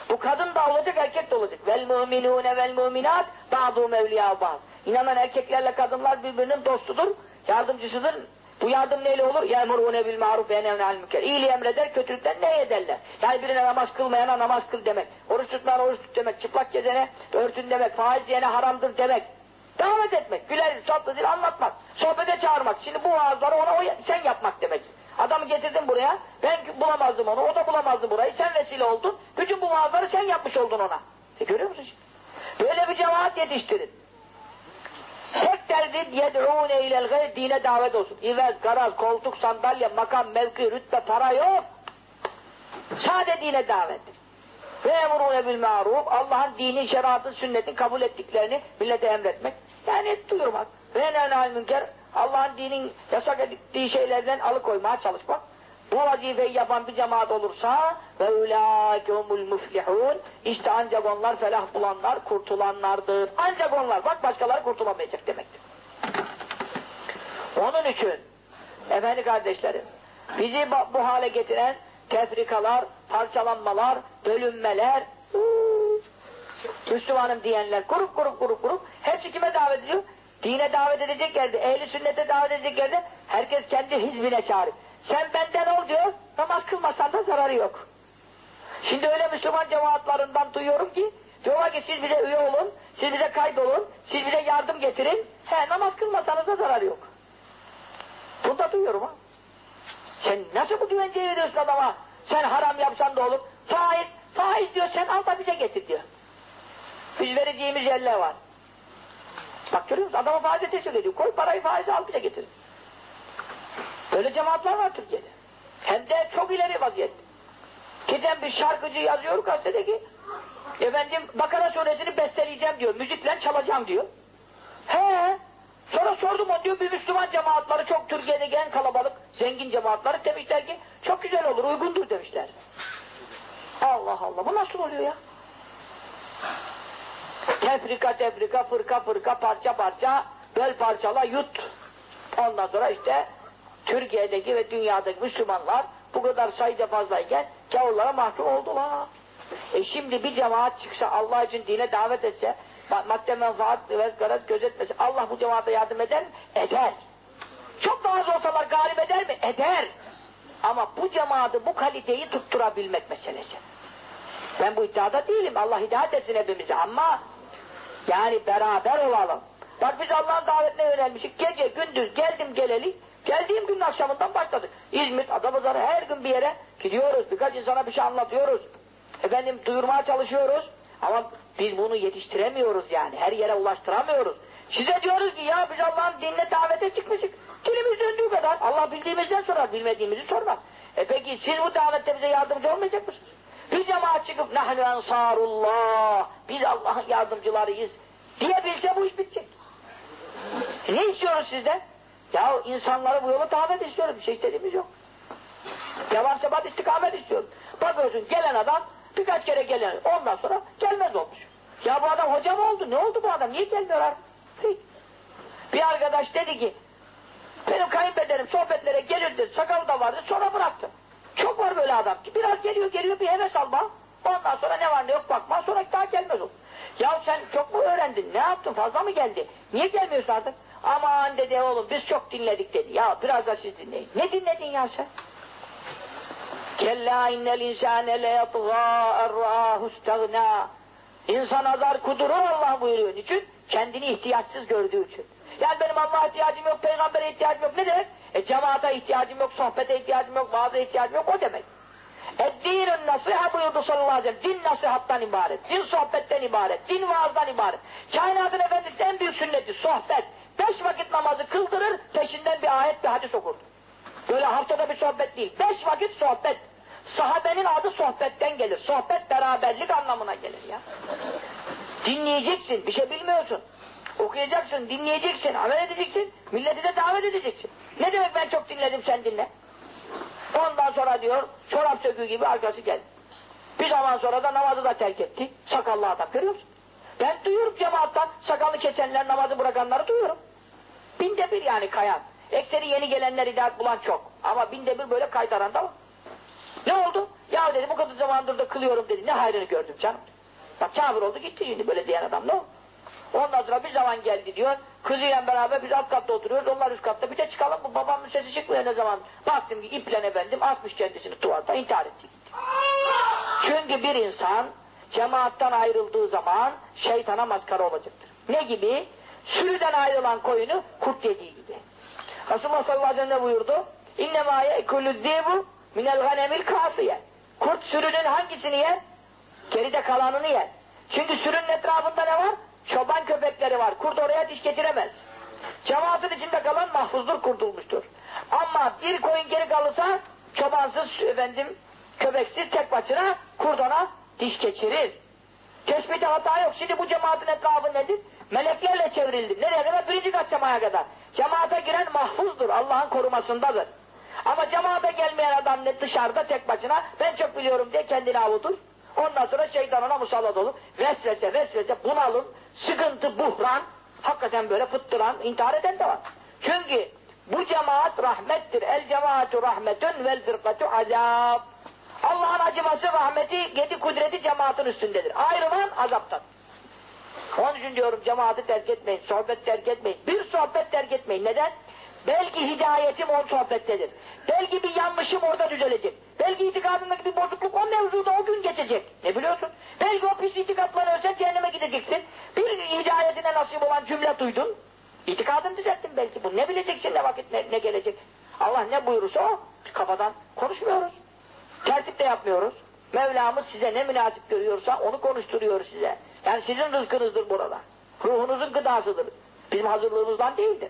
Bu kadın da olacak, erkek de olacak. Vel mu'minûne vel mu'minât ba'dûm evliyâ ba'd. İnanan erkeklerle kadınlar birbirinin dostudur, yardımcısıdır. Bu yardım neyle olur? يَمُرُونَ بِالْمَعْرُفْ وَيَنْهَوْنَ عَنِ الْمُنكَرِ. İyiliği emreder, kötülükten ne ederler? Yani birine namaz kılmayana namaz kıl demek. Oruç tutmayana oruç tut demek. Çıplak gezene örtün demek. Faiz yiyene haramdır demek. Davet etmek. Güler, tatlı dil anlatmak. Sohbete çağırmak. Şimdi bu vaazları ona sen yapmak demek. Adamı getirdin buraya. Ben bulamazdım onu. O da bulamazdı burayı. Sen vesile oldun. Bütün bu vaazları sen yapmış oldun ona. Görüyor musun şimdi? Böyle bir cemaat yetiştirin. Tek derdi yed'ûne ilel gayr, dine davet olsun. İvez, garaz, koltuk, sandalye, makam, mevki, rütbe, para yok. Sade dine davet. Ve emrûne bil ma'ruf, Allah'ın dini, şeriatın, sünnetin kabul ettiklerini millete emretmek. Yani duyurmak. Ve nenâl münker, Allah'ın dinin yasak ettiği şeylerden alıkoymaya çalışmak. Bu vazifeyi yapan bir cemaat olursa ve ulâkehumul muflihûn, işte ancak onlar felah bulanlar, kurtulanlardır. Ancak onlar, bak başkaları kurtulamayacak demektir. Onun için efendim kardeşlerim, bizi bu hale getiren tefrikalar, parçalanmalar, bölünmeler, Müslümanım diyenler grup hepsi kime davet ediyor? Dine davet edecek yerde, ehli sünnete davet edecek yerde herkes kendi hizbine çağırıyor. Sen benden ol diyor, namaz kılmasan da zararı yok. Şimdi öyle Müslüman cemaatlarından duyuyorum ki, diyorlar ki siz bize üye olun, siz bize kaydolun, siz bize yardım getirin, namaz kılmasanız da zararı yok. Bunu da duyuyorum ha. Sen nasıl bu güvenceyi veriyorsun adama? Sen haram yapsan da olur. Faiz diyor, sen al da bize getir diyor. Biz vereceğimiz yerler var. Bak görüyor musun? Adama faize teşvik ediyor. Koy parayı faize al bize getir. Böyle cemaatler var Türkiye'de. Hem de çok ileri vaziyette. Giden bir şarkıcı yazıyor gazetede ki efendim Bakara suresini besteleyeceğim diyor. Müzikle çalacağım diyor. Sonra sordum o diyor bir Müslüman cemaatleri çok Türkiye'de en kalabalık zengin cemaatleri demişler ki çok güzel olur uygundur demişler. Allah Allah bu nasıl oluyor ya? Tefrika, fırka, parça, böl parçala, yut. Ondan sonra işte Türkiye'deki ve dünyadaki Müslümanlar bu kadar sayıca fazlayken gavurlara mahkum oldular. Şimdi bir cemaat çıksa, Allah için dine davet etse, madde menfaat, garaz gözetmese, Allah bu cemaate yardım eder mi? Eder. Çok daha az olsalar galip eder mi? Eder. Ama bu cemaati, bu kaliteyi tutturabilmek meselesi. Ben bu iddiada değilim, Allah hidayet etsin hepimize ama yani beraber olalım. Bak biz Allah'ın davetine yönelmişik, gece gündüz geldim geleli, geldiğim günün akşamından başladık. İzmit, Adapazarı her gün bir yere gidiyoruz, birkaç insana bir şey anlatıyoruz. Efendim duyurmaya çalışıyoruz ama biz bunu yetiştiremiyoruz yani, her yere ulaştıramıyoruz. Size diyoruz ki ya biz Allah'ın dinine davete çıkmışık, dilimiz döndüğü kadar, Allah bildiğimizden sorar, bilmediğimizi sormaz. Peki siz bu davette bize yardımcı olmayacak mısınız? Bir cemaat çıkıp nahnu ensarullah, biz Allah'ın yardımcılarıyız diyebilse bu iş bitecek. Ne istiyoruz sizden? Ya insanları bu yola davet istiyoruz, bir şey istediğimiz yok. Devam sebat istikamet istiyoruz. Bakıyorsun gelen adam birkaç kere gelen, ondan sonra gelmez olmuş. Ya bu adam hoca mı oldu? Ne oldu bu adam? Niye gelmiyor artık? Bir arkadaş dedi ki benim kayınpederim sohbetlere gelirdi, sakalı da vardı, sonra bıraktı. Çok var böyle adam ki biraz geliyor bir heves alma, ondan sonra ne var ne yok bakma, sonra daha gelmez olur. Ya sen çok mu öğrendin, ne yaptın, fazla mı geldi, niye gelmiyorsun artık? Aman dedi oğlum biz çok dinledik dedi, ya biraz da siz dinleyin. Ne dinledin ya sen? Kella innel insâne le yatgâ errâhu istagna. İnsan azar kudurur Allah buyuruyor. Niçin? Kendini ihtiyaçsız gördüğü için. Yani benim Allah'a ihtiyacım yok, peygambere ihtiyacım yok. Ne demek? Cemaate ihtiyacım yok, sohbete ihtiyacım yok, vaaz'a ihtiyacım yok. O demek. Eddînün nasiha buyurdu sallallahu aleyhi ve sellem. Din nasihattan ibaret, din sohbetten ibaret, din vaazdan ibaret. Kainatın efendisi en büyük sünneti sohbet. 5 vakit namazı kıldırır, peşinden bir ayet, bir hadis okurdu. Böyle haftada bir sohbet değil. 5 vakit sohbet. Sahabenin adı sohbetten gelir. Sohbet beraberlik anlamına gelir ya. Dinleyeceksin, bir şey bilmiyorsun. Okuyacaksın, dinleyeceksin, amel edeceksin, milleti de davet edeceksin. Ne demek ben çok dinledim sen dinle. Ondan sonra diyor, çorap söküğü gibi arkası geldi. Bir zaman sonra da namazı da terk etti. Sakallı adam, görüyor musun? Ben duyuyorum cemaattan, sakallı kesenler, namazı bırakanları duyuyorum. 1/1000 yani kayan. Ekseri yeni gelenler hidayet bulan çok. Ama 1/1000 böyle kaytaran da var. Ne oldu? Ya dedi bu kadar zamandır da kılıyorum dedi. Ne hayrını gördüm canım. Bak kafir oldu gitti şimdi böyle diyen adam ne oldu? Ondan sonra bir zaman geldi diyor. Kızıyla beraber biz alt katta oturuyoruz. Onlar üst katta. Bir de çıkalım bu babamın sesi çıkmıyor ne zaman. Baktım ki iple efendim asmış kendisini tuvalda intihar etti gitti. Çünkü bir insan cemaattan ayrıldığı zaman şeytana maskara olacaktır. Ne gibi? Sürüden ayrılan koyunu kurt yediği gibi. Resulullah sallallahu aleyhi ve sellem ne buyurdu? İnnemâ ye'kulü zîbu minel ghanemil kâsiye. Kurt sürünün hangisini yer? Geride kalanını yer. Çünkü sürünün etrafında ne var? Çoban köpekleri var. Kurt oraya diş geçiremez. Cemaatin içinde kalan mahfuzdur, kurtulmuştur. Ama bir koyun geri kalırsa çobansız efendim köpeksiz tek başına kurt ona diş geçirir. Tespite hata yok. Şimdi bu cemaatin etrafı nedir? Meleklerle çevrildi. Nereye kadar? Birinci kat cemaate kadar. Cemaate giren mahfuzdur. Allah'ın korumasındadır. Ama cemaate gelmeyen adam ne dışarıda tek başına ben çok biliyorum diye kendini avutur. Ondan sonra şeytan ona musallat olur. Vesvese, bunalım, sıkıntı, buhran, hakikaten böyle fıttıran, intihar eden de var. Çünkü bu cemaat rahmettir. El cemaatu rahmetun vel firkatu azab. Allah'ın acıması, rahmeti, yedi kudreti cemaatin üstündedir. Ayrılan azaptan. Onun için diyorum cemaati terk etmeyin, sohbet terk etmeyin. Bir sohbet terk etmeyin. Neden? Belki hidayetim o sohbettedir. Belki bir yanlışım orada düzelecek. Belki itikadındaki bir bozukluk o mevzuda o gün geçecek. Ne biliyorsun? Belki o pis itikatları ölsen cehenneme gideceksin. Bir hidayetine nasip olan cümle duydun. İtikadını düzelttin belki. Bu ne bileceksin ne vakit ne gelecek. Allah ne buyurursa o. Kafadan konuşmuyoruz. Tertip de yapmıyoruz. Mevlamız size ne münasip görüyorsa onu konuşturuyor size. Yani sizin rızkınızdır burada. Ruhunuzun gıdasıdır. Bizim hazırlığımızdan değildir.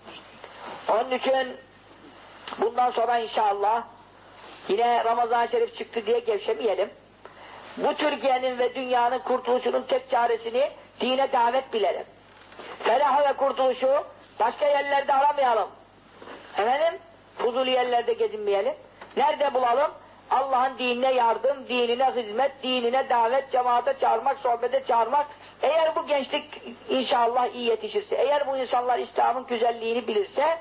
Onun için bundan sonra inşallah yine Ramazan-ı Şerif çıktı diye gevşemeyelim. Bu Türkiye'nin ve dünyanın kurtuluşunun tek çaresini dine davet bilelim. Felahı ve kurtuluşu başka yerlerde aramayalım. Efendim? Fuzuli yerlerde gezinmeyelim. Nerede bulalım? Allah'ın dinine yardım, dinine hizmet, dinine davet, cemaate çağırmak, sohbete çağırmak. Eğer bu gençlik inşallah iyi yetişirse, eğer bu insanlar İslam'ın güzelliğini bilirse,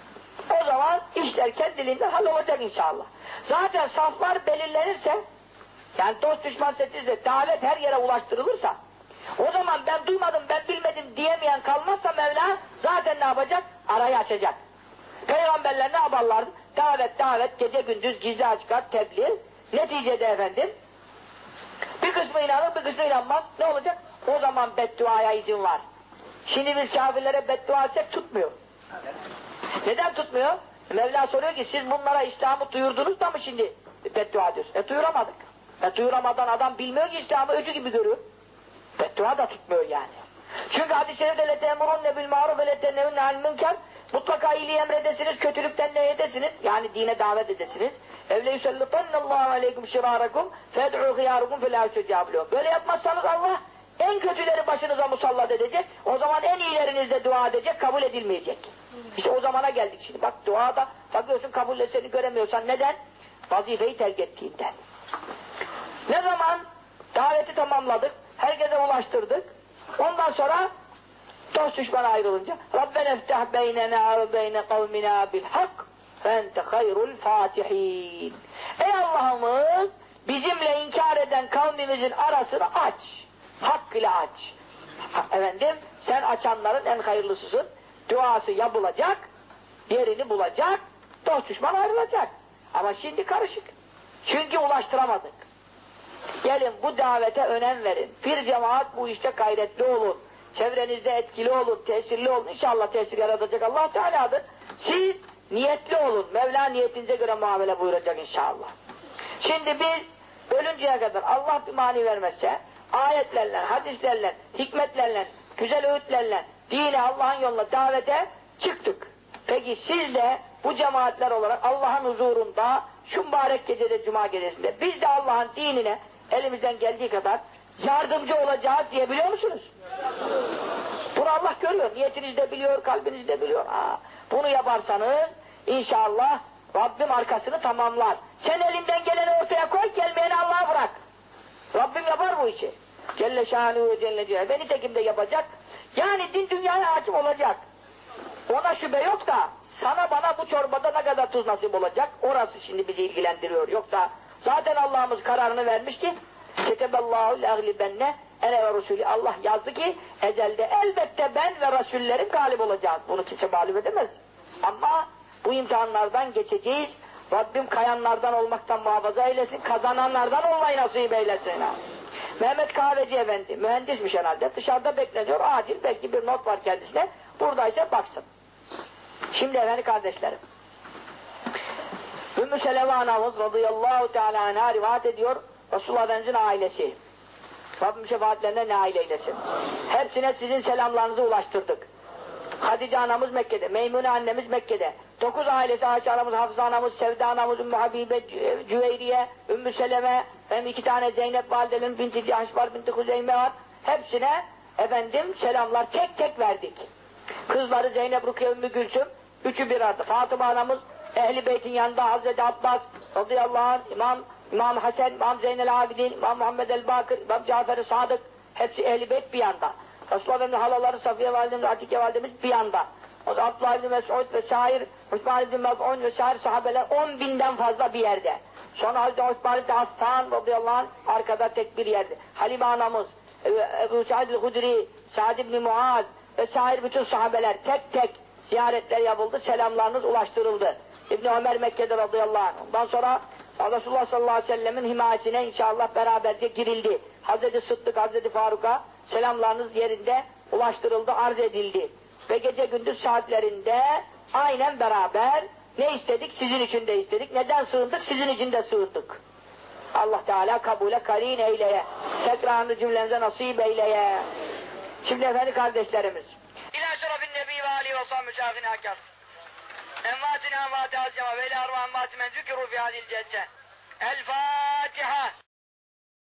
o zaman işler kendiliğinden hallolacak inşallah. Zaten saflar belirlenirse, yani dost düşman seçilirse, davet her yere ulaştırılırsa, o zaman ben duymadım, ben bilmedim diyemeyen kalmazsa Mevla zaten ne yapacak? Arayı açacak. Peygamberler ne yaparlardı? Davet, gece gündüz gizli açık tebliğ. Neticede efendim, bir kısmı inanır, bir kısmı inanmaz. Ne olacak? O zaman bedduaya izin var. Şimdi biz kafirlere beddua etsek tutmuyor. Neden tutmuyor? Mevla soruyor ki siz bunlara İslam'ı duyurdunuz da mı şimdi beddua ediyorsunuz? Duyuramadık. Duyuramadan adam bilmiyor ki İslam'ı öcü gibi görüyor. Beddua da tutmuyor yani. Çünkü hadis-i şerifte letemurunne bil ma'ruf ve letennevunne anil münker. Mutlaka iyiliği emredesiniz, kötülükten nehyedesiniz. Yani dine davet edesiniz. Evle yusellitannallahu aleykum şirarakum fed'u hıyarukum felâ yüstecâb. Böyle yapmazsanız Allah en kötüleri başınıza musallat edecek. O zaman en iyileriniz de dua edecek, kabul edilmeyecek. İşte o zamana geldik şimdi. Bak duada bakıyorsun kabul etseni göremiyorsan neden? Vazifeyi terk ettiğinden. Ne zaman daveti tamamladık, herkese ulaştırdık. Ondan sonra dost düşman ayrılınca Rabbena iftah beynena ve beyne kavmina bil hak fe ente hayrul fatihin. Ey Allah'ımız bizimle inkar eden kavmimizin arasını aç. Hak ile aç. Efendim sen açanların en hayırlısısın. Duası yapılacak, yerini bulacak, dost düşman ayrılacak. Ama şimdi karışık. Çünkü ulaştıramadık. Gelin bu davete önem verin. Bir cemaat bu işte gayretli olun. Çevrenizde etkili olun, tesirli olun. İnşallah tesir yaratacak Allah Teala'dır. Siz niyetli olun. Mevla niyetinize göre muamele buyuracak inşallah. Şimdi biz ölünceye kadar Allah bir mani vermezse ayetlerle, hadislerle, hikmetlerle, güzel öğütlerle dine, Allah'ın yoluna davete çıktık. Peki siz de bu cemaatler olarak Allah'ın huzurunda şu mübarek gecede, cuma gecesinde biz de Allah'ın dinine elimizden geldiği kadar yardımcı olacağız diyebiliyor musunuz? Bunu Allah görüyor. Niyetiniz de biliyor, kalbiniz de biliyor. Bunu yaparsanız inşallah Rabbim arkasını tamamlar. Sen elinden geleni ortaya koy, gelmeyeni Allah'a bırak. Rabbim yapar bu işi. Celle şânuhu ve celle celaluhu. Beni tekim de yapacak. Yani din dünyaya hakim olacak. Ona şüphe yok da sana bana bu çorbada ne kadar tuz nasip olacak? Orası şimdi bizi ilgilendiriyor. Yoksa Zaten Allah'ımız kararını vermişti. Keteballâhu le'aglibenne ene ve Resulü. Allah yazdı ki ecelde elbette ben ve Resullerim galip olacağız. Bunu kimse mağlup edemez. Ama bu imtihanlardan geçeceğiz. Rabbim kayanlardan olmaktan muhafaza eylesin. Kazananlardan olmayı nasip eylesin. Mehmet Kahveci Efendi, mühendismiş herhalde. Dışarıda bekleniyor. Acil belki bir not var kendisine. Buradaysa baksın. Şimdi efendim kardeşlerim. Ümmü Seleme anamız radıyallahu teala anha rivayet ediyor. Resulullah Efendimiz'in ailesi. Rabbim şefaatlerine nail eylesin. Hepsine sizin selamlarınızı ulaştırdık. Hatice anamız Mekke'de, Meymune annemiz Mekke'de. 9 ailesi Ayşe anamız, Hafsa anamız, Sevda anamız, Ümmü Habibe, Cüveyriye, Ümmü Seleme, hem 2 tane Zeynep validelerin binti Cahş var, binti Huzeyme var. Hepsine efendim selamlar tek tek verdik. Kızları Zeynep, Rukiye, Ümmü Gülsüm, 3'ü bir arada. Fatıma anamız Ehl-i Beyt'in yanında Hazreti Abbas radıyallahu anh, İmam Hasan, İmam Zeynel Abidin, İmam Muhammed el-Bakır, İmam Cafer-i Sadık, hepsi Ehl-i Beyt bir yanda. Resulullah Efendimiz halaları Safiye validemiz, Atike validemiz bir yanda. O da Abdullah ibn Mes'ud ve şair, Osman ibn Maz'un ve şair sahabeler 10.000'den fazla bir yerde. Sonra Hazreti Osman ibn Affan radıyallahu anh arkada tek bir yerde. Halime anamız, Ebu Sa'id el-Hudri, Sa'd ibn Muaz ve şair bütün sahabeler tek tek ziyaretler yapıldı, selamlarınız ulaştırıldı. İbn Ömer Mekke'de radıyallahu anh. Ondan sonra Resulullah sallallahu aleyhi ve sellemin himayesine inşallah beraberce girildi. Hazreti Sıddık, Hazreti Faruk'a selamlarınız yerinde ulaştırıldı, arz edildi. Ve gece gündüz saatlerinde aynen beraber ne istedik? Sizin için de istedik. Neden sığındık? Sizin için de sığındık. Allah Teala kabule karin eyleye. Tekrarını cümlemize nasip eyleye. Şimdi efendim kardeşlerimiz. İlâ şerefin nebi ve âlihi ve sahbihi şâfin hâkâr. Envâtina envâti azcama ve ilâ arvâ envâti men zükürû fî hâdil celse. El Fatiha.